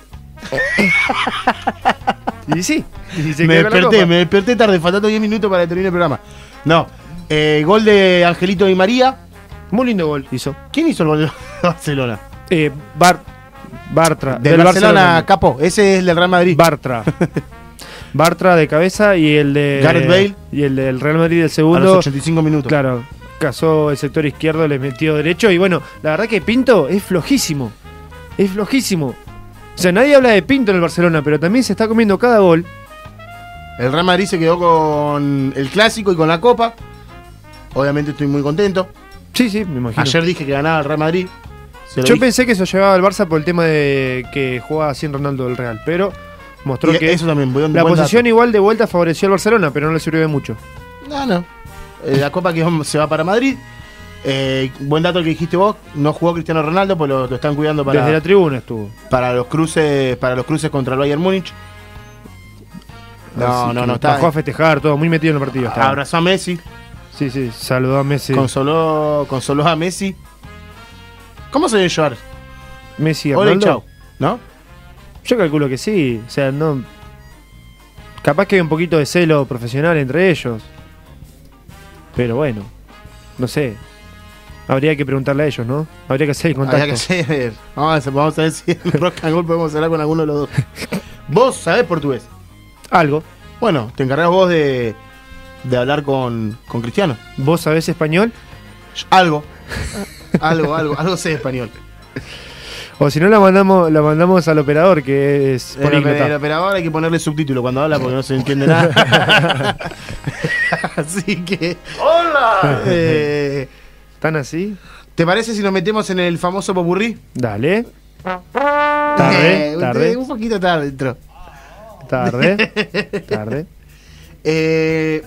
Y sí. Y se Me quedó con la desperté, copa. me desperté tarde, faltando diez minutos para terminar el programa. No, eh, gol de Angelito Di María. Muy lindo gol hizo. ¿Quién hizo el gol de Barcelona? Eh, Bar, Bartra. Del, Barcelona, Capo. Ese es el del Real Madrid. Bartra. Bartra de cabeza y el de. Gareth Bale. Y el del Real Madrid del a los segundo. ochenta y cinco minutos. Claro. Casó el sector izquierdo, le metió derecho. Y bueno, la verdad que Pinto es flojísimo. Es flojísimo. O sea, nadie habla de Pinto en el Barcelona, pero también se está comiendo cada gol. El Real Madrid se quedó con el clásico y con la Copa. Obviamente estoy muy contento. Sí, sí, me imagino. Ayer dije que ganaba el Real Madrid. Se lo Yo dije. pensé que eso llevaba al Barça por el tema de que jugaba sin Ronaldo del Real, pero mostró Y que eso también, buen- la buen posición dato. igual de vuelta favoreció al Barcelona, pero no le sirvió de mucho. No, no. Eh, la Copa que se va para Madrid. Eh, buen dato el que dijiste vos. No jugó Cristiano Ronaldo, pues lo, lo están cuidando para, Desde la tribuna estuvo. para los cruces para los cruces contra el Bayern Múnich. No, Así no, que no. Está, bajó a festejar, todo muy metido en el partido. estaba. abrazó a Messi. Sí, sí, saludó a Messi. Consoló, consoló a Messi. ¿Cómo se debe llevar? Messi y Hola y Ronaldo. chau. ¿No? Yo calculo que sí. O sea, no. Capaz que hay un poquito de celo profesional entre ellos. Pero bueno, no sé. Habría que preguntarle a ellos, ¿no? Habría que hacer el contacto. Habría que hacer. Vamos a, vamos a ver si en Rock and Roll podemos hablar con alguno de los dos. ¿Vos sabés portugués? Algo. Bueno, te encargás vos de, de hablar con, con Cristiano. ¿Vos sabés español? Algo. Algo, algo, algo sé de español. O si no, la mandamos, la mandamos al operador, que es El, políglota. el operador hay que ponerle subtítulo cuando habla porque no se entiende nada. Así que. ¡Hola! Eh, ¿Están así? ¿Te parece si nos metemos en el famoso popurrí? Dale. Tarde, Eh, tarde, Un poquito tarde entró. tarde, tarde. Eh,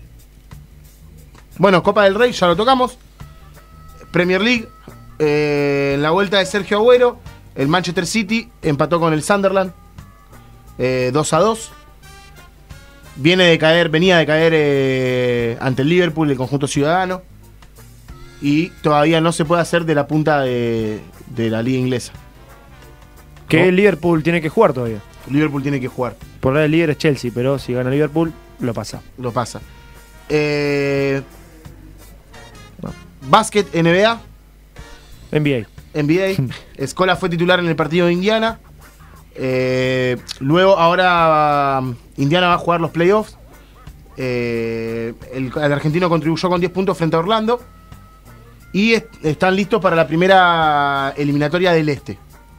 bueno, Copa del Rey, ya lo tocamos. Premier League, eh, en la vuelta de Sergio Agüero, el Manchester City empató con el Sunderland, eh, dos a dos. viene de caer, venía de caer eh, ante el Liverpool, el conjunto ciudadano, y todavía no se puede hacer de la punta de, de la liga inglesa. Que ¿No? el Liverpool tiene que jugar todavía. Liverpool tiene que jugar, Por ahora el líder es Chelsea, pero si gana Liverpool, lo pasa. lo pasa. Eh, Básquet, N B A, N B A. N B A. Scola fue titular en el partido de Indiana. Eh, luego, ahora um, Indiana va a jugar los playoffs. Eh, el, el argentino contribuyó con diez puntos frente a Orlando. Y est- están listos para la primera eliminatoria del Este.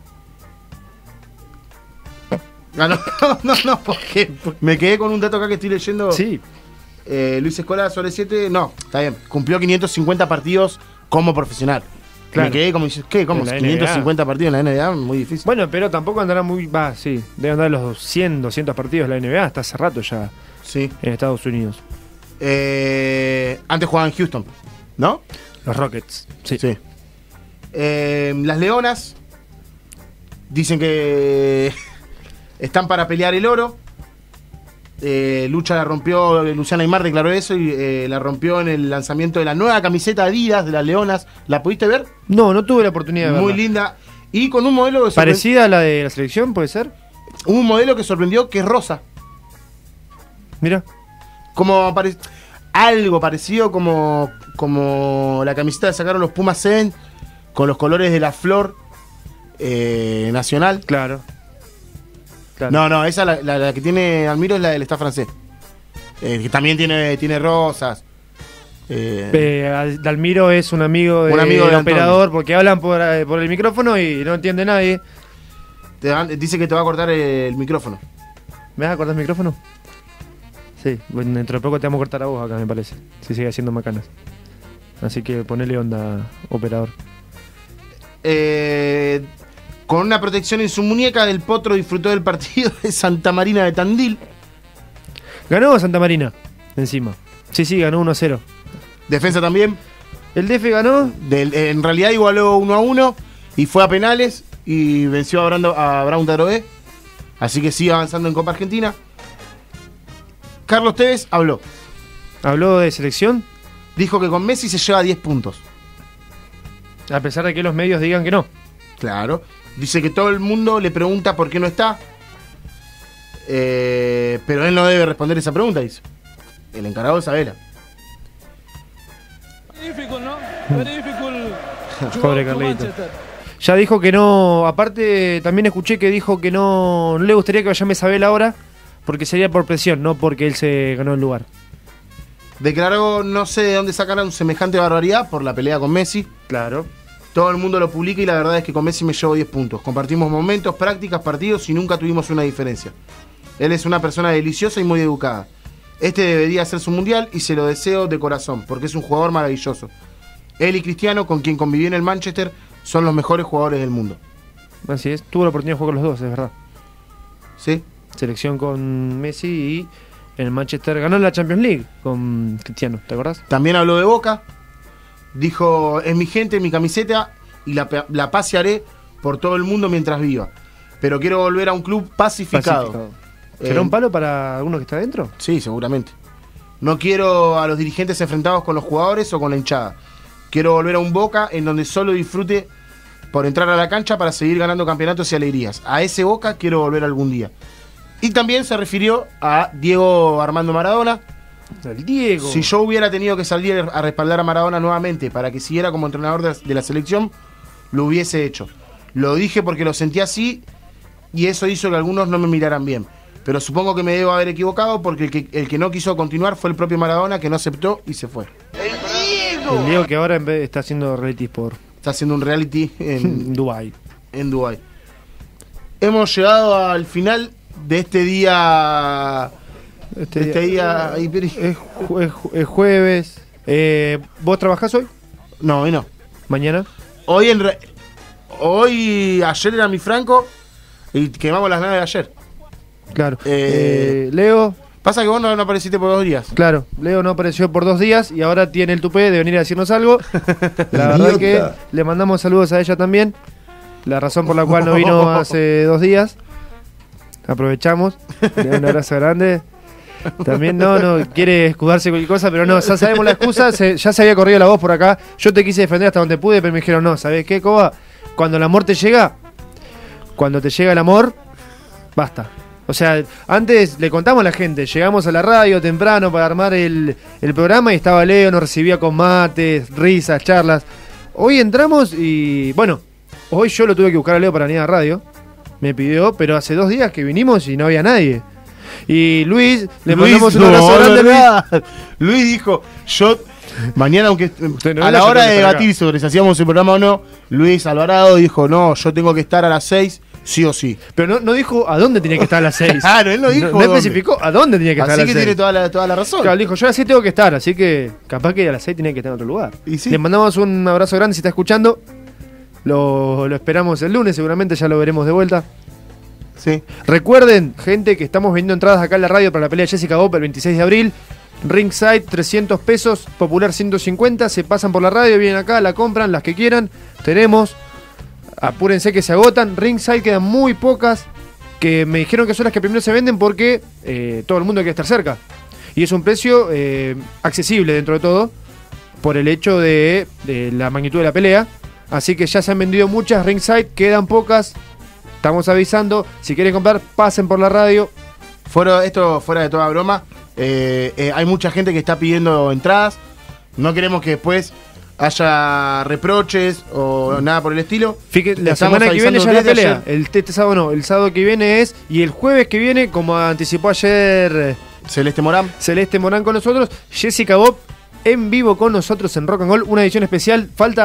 Ah, no, no, no, porque me quedé con un dato acá que estoy leyendo. Sí. Eh, Luis Escola sobre siete, no, está bien. Cumplió quinientos cincuenta partidos como profesional. Claro. Me quedé como, ¿qué? ¿Cómo? En la quinientos cincuenta partidos en la N B A, muy difícil. Bueno, pero tampoco andará muy... Va, sí. Debe andar los cien, doscientos partidos de la N B A. Hasta hace rato ya Sí. en Estados Unidos. Eh, antes jugaba en Houston, ¿no? Los Rockets. Sí. Sí. Eh, las Leonas dicen que están para pelear el oro. Eh, Lucha la rompió, Luciana Aymar declaró eso y eh, la rompió en el lanzamiento de la nueva camiseta Adidas de las Leonas. ¿La pudiste ver? No, no tuve la oportunidad de verla. Muy linda. Y con un modelo que sorpre- ¿Parecida a la de la selección, puede ser? un modelo que sorprendió, que es rosa. Mira. Como pare- algo parecido como, como la camiseta que sacaron los Pumas Seven con los colores de la flor eh, nacional. Claro. Claro. No, no, esa la, la, la que tiene Almiro es la del Estado francés. Eh, que también tiene, tiene rosas. Eh, Eh, Al- Dalmiro es un amigo, de, Un amigo de del Antonio. operador porque hablan por, eh, por el micrófono y no entiende nadie. te dan- dice que te va a cortar el micrófono. ¿Me vas a cortar el micrófono? Sí, bueno, dentro de poco te vamos a cortar a vos acá, me parece. Si sigue haciendo macanas. Así que ponele onda, operador. Eh, con una protección en su muñeca, Del Potro disfrutó del partido de Santa Marina de Tandil. Ganó Santa Marina, encima. Sí, sí, ganó uno a cero. Defensa también. El D F ganó. Del- eh, en realidad igualó uno a uno y fue a penales y venció a, Brando, a Brown Taroé. Así que sigue avanzando en Copa Argentina. Carlos Tevez habló. Habló de selección, Dijo que con Messi se lleva diez puntos. a pesar de que los medios digan que no. Claro. Dice que todo el mundo le pregunta por qué no está. Eh, pero él no debe responder esa pregunta, dice. El encargado es Sabela. Difficult, ¿no? Very difficult. Pobre Carlito. Ya dijo que no. Aparte, también escuché que dijo que no, no le gustaría que vaya Sabela ahora, porque sería por presión, no porque él se ganó el lugar. Declaró, no sé de dónde sacaron semejante barbaridad por la pelea con Messi. Claro. Todo el mundo lo publica y la verdad es que con Messi me llevo diez puntos. Compartimos momentos, prácticas, partidos y nunca tuvimos una diferencia. Él es una persona deliciosa y muy educada. Este debería ser su mundial y se lo deseo de corazón, porque es un jugador maravilloso. Él y Cristiano, con quien conviví en el Manchester, son los mejores jugadores del mundo. Así es. Tuvo la oportunidad de jugar con los dos, es verdad. ¿Sí? Selección con Messi y en el Manchester ganó la Champions League con Cristiano, ¿te acordás? También habló de Boca. Dijo, es mi gente, mi camiseta y la, la pasearé por todo el mundo mientras viva. Pero quiero volver a un club pacificado. Pacificado. ¿Será Eh, un palo para alguno que está adentro? Sí, seguramente. No quiero a los dirigentes enfrentados con los jugadores o con la hinchada. Quiero volver a un Boca en donde solo disfrute por entrar a la cancha para seguir ganando campeonatos y alegrías. A ese Boca quiero volver algún día. Y también se refirió a Diego Armando Maradona. El Diego. Si yo hubiera tenido que salir a respaldar a Maradona nuevamente para que siguiera como entrenador de la, de la selección, lo hubiese hecho. Lo dije porque lo sentí así y eso hizo que algunos no me miraran bien. Pero supongo que me debo haber equivocado porque el que, el que no quiso continuar fue el propio Maradona, que no aceptó y se fue. El Diego que ahora en vez está haciendo reality por Está haciendo un reality en, Dubai. en Dubái. Hemos llegado al final de este día... Este, de este día... ay, pero- es, ju- es ju- es jueves. Eh, ¿Vos trabajás hoy? No, hoy no. ¿Mañana? Hoy, en re- hoy, ayer era mi franco y quemamos las naves de ayer. Claro. Eh, Eh, Leo, Pasa que vos no, no apareciste por dos días. claro, Leo no apareció por dos días y ahora tiene el tupé de venir a decirnos algo. La verdad que le mandamos saludos a ella también. La razón por la cual no vino hace dos días. Aprovechamos. Le doy un abrazo grande. También no, no, quiere escudarse cualquier cosa, pero no, ya sabemos la excusa, se, ya se había corrido la voz por acá. Yo te quise defender hasta donde pude, pero me dijeron, no, ¿sabés qué, Coba? Cuando el amor te llega, cuando te llega el amor, basta. O sea, antes le contamos a la gente, llegamos a la radio temprano para armar el, el programa y estaba Leo, nos recibía con mates, risas, charlas. Hoy entramos y, bueno, hoy yo lo tuve que buscar a Leo para venir a la radio. Me pidió, pero hace dos días que vinimos y no había nadie. Y Luis, le Luis, mandamos un no, abrazo grande, Luis. verdad. Luis dijo, yo, mañana aunque no, a la yo hora tengo de que estar debatir acá. sobre si hacíamos el programa o no, Luis Alvarado dijo, no, yo tengo que estar a las seis, sí o sí. Pero no, no dijo a dónde tenía que estar a las seis. Claro, él no dijo No, no dónde. especificó a dónde tenía que estar Así a las que seis. tiene toda la, toda la razón. Claro, dijo, yo a las seis tengo que estar, así que capaz que a las seis tenía que estar en otro lugar. Y sí. Le mandamos un abrazo grande si está escuchando. Lo, lo esperamos el lunes, seguramente ya lo veremos de vuelta. Sí. Recuerden, gente, que estamos vendiendo entradas acá en la radio para la pelea de Jessica Bob el veintiséis de abril. Ringside, trescientos pesos, Popular ciento cincuenta. Se pasan por la radio, vienen acá, la compran, las que quieran. Tenemos, apúrense que se agotan. Ringside quedan muy pocas, que me dijeron que son las que primero se venden porque eh, todo el mundo quiere estar cerca. Y es un precio eh, accesible dentro de todo, por el hecho de, de la magnitud de la pelea. Así que ya se han vendido muchas Ringside, quedan pocas. Estamos avisando, si quieren comprar, pasen por la radio. Fuera, esto fuera de toda broma, eh, eh, hay mucha gente que está pidiendo entradas. No queremos que después haya reproches o nada por el estilo. Fíjate, la Estamos semana que viene ya avisando es la desde pelea. ayer. El, este sábado no, el sábado que viene es. Y el jueves que viene, como anticipó ayer eh, Celeste Morán. Celeste Morán con nosotros, Jessica Bob en vivo con nosotros en Rock and Roll. Una edición especial.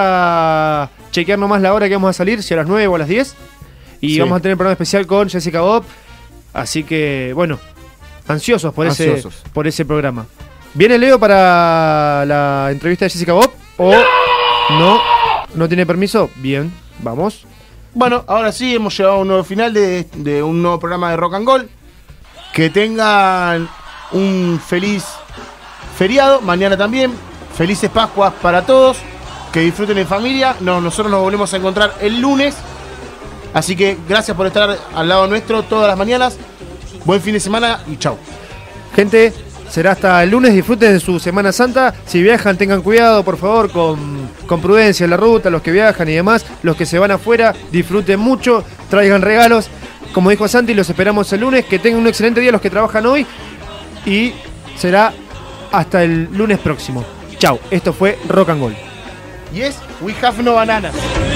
Falta chequear nomás la hora que vamos a salir, si a las nueve o a las diez. Y Sí. vamos a tener un programa especial con Jessica Bob. Así que, bueno, ansiosos por, Ansiosos. Ese, por ese programa. ¿Viene Leo para la entrevista de Jessica Bob? ¿O no? ¿No tiene permiso? Bien, vamos. Bueno, ahora sí hemos llegado a un nuevo final de, de un nuevo programa de Rock and Roll. Que tengan un feliz feriado, mañana también. Felices Pascuas para todos. Que disfruten en familia. No, nosotros nos volvemos a encontrar el lunes. Así que gracias por estar al lado nuestro todas las mañanas. Buen fin de semana y chau. Gente, será hasta el lunes. Disfruten de su Semana Santa. Si viajan, tengan cuidado, por favor, con, con prudencia en la ruta, los que viajan y demás. Los que se van afuera, disfruten mucho, traigan regalos. Como dijo Santi, los esperamos el lunes. Que tengan un excelente día los que trabajan hoy. Y será hasta el lunes próximo. Chau, esto fue Rock and Roll. Yes, we have no bananas.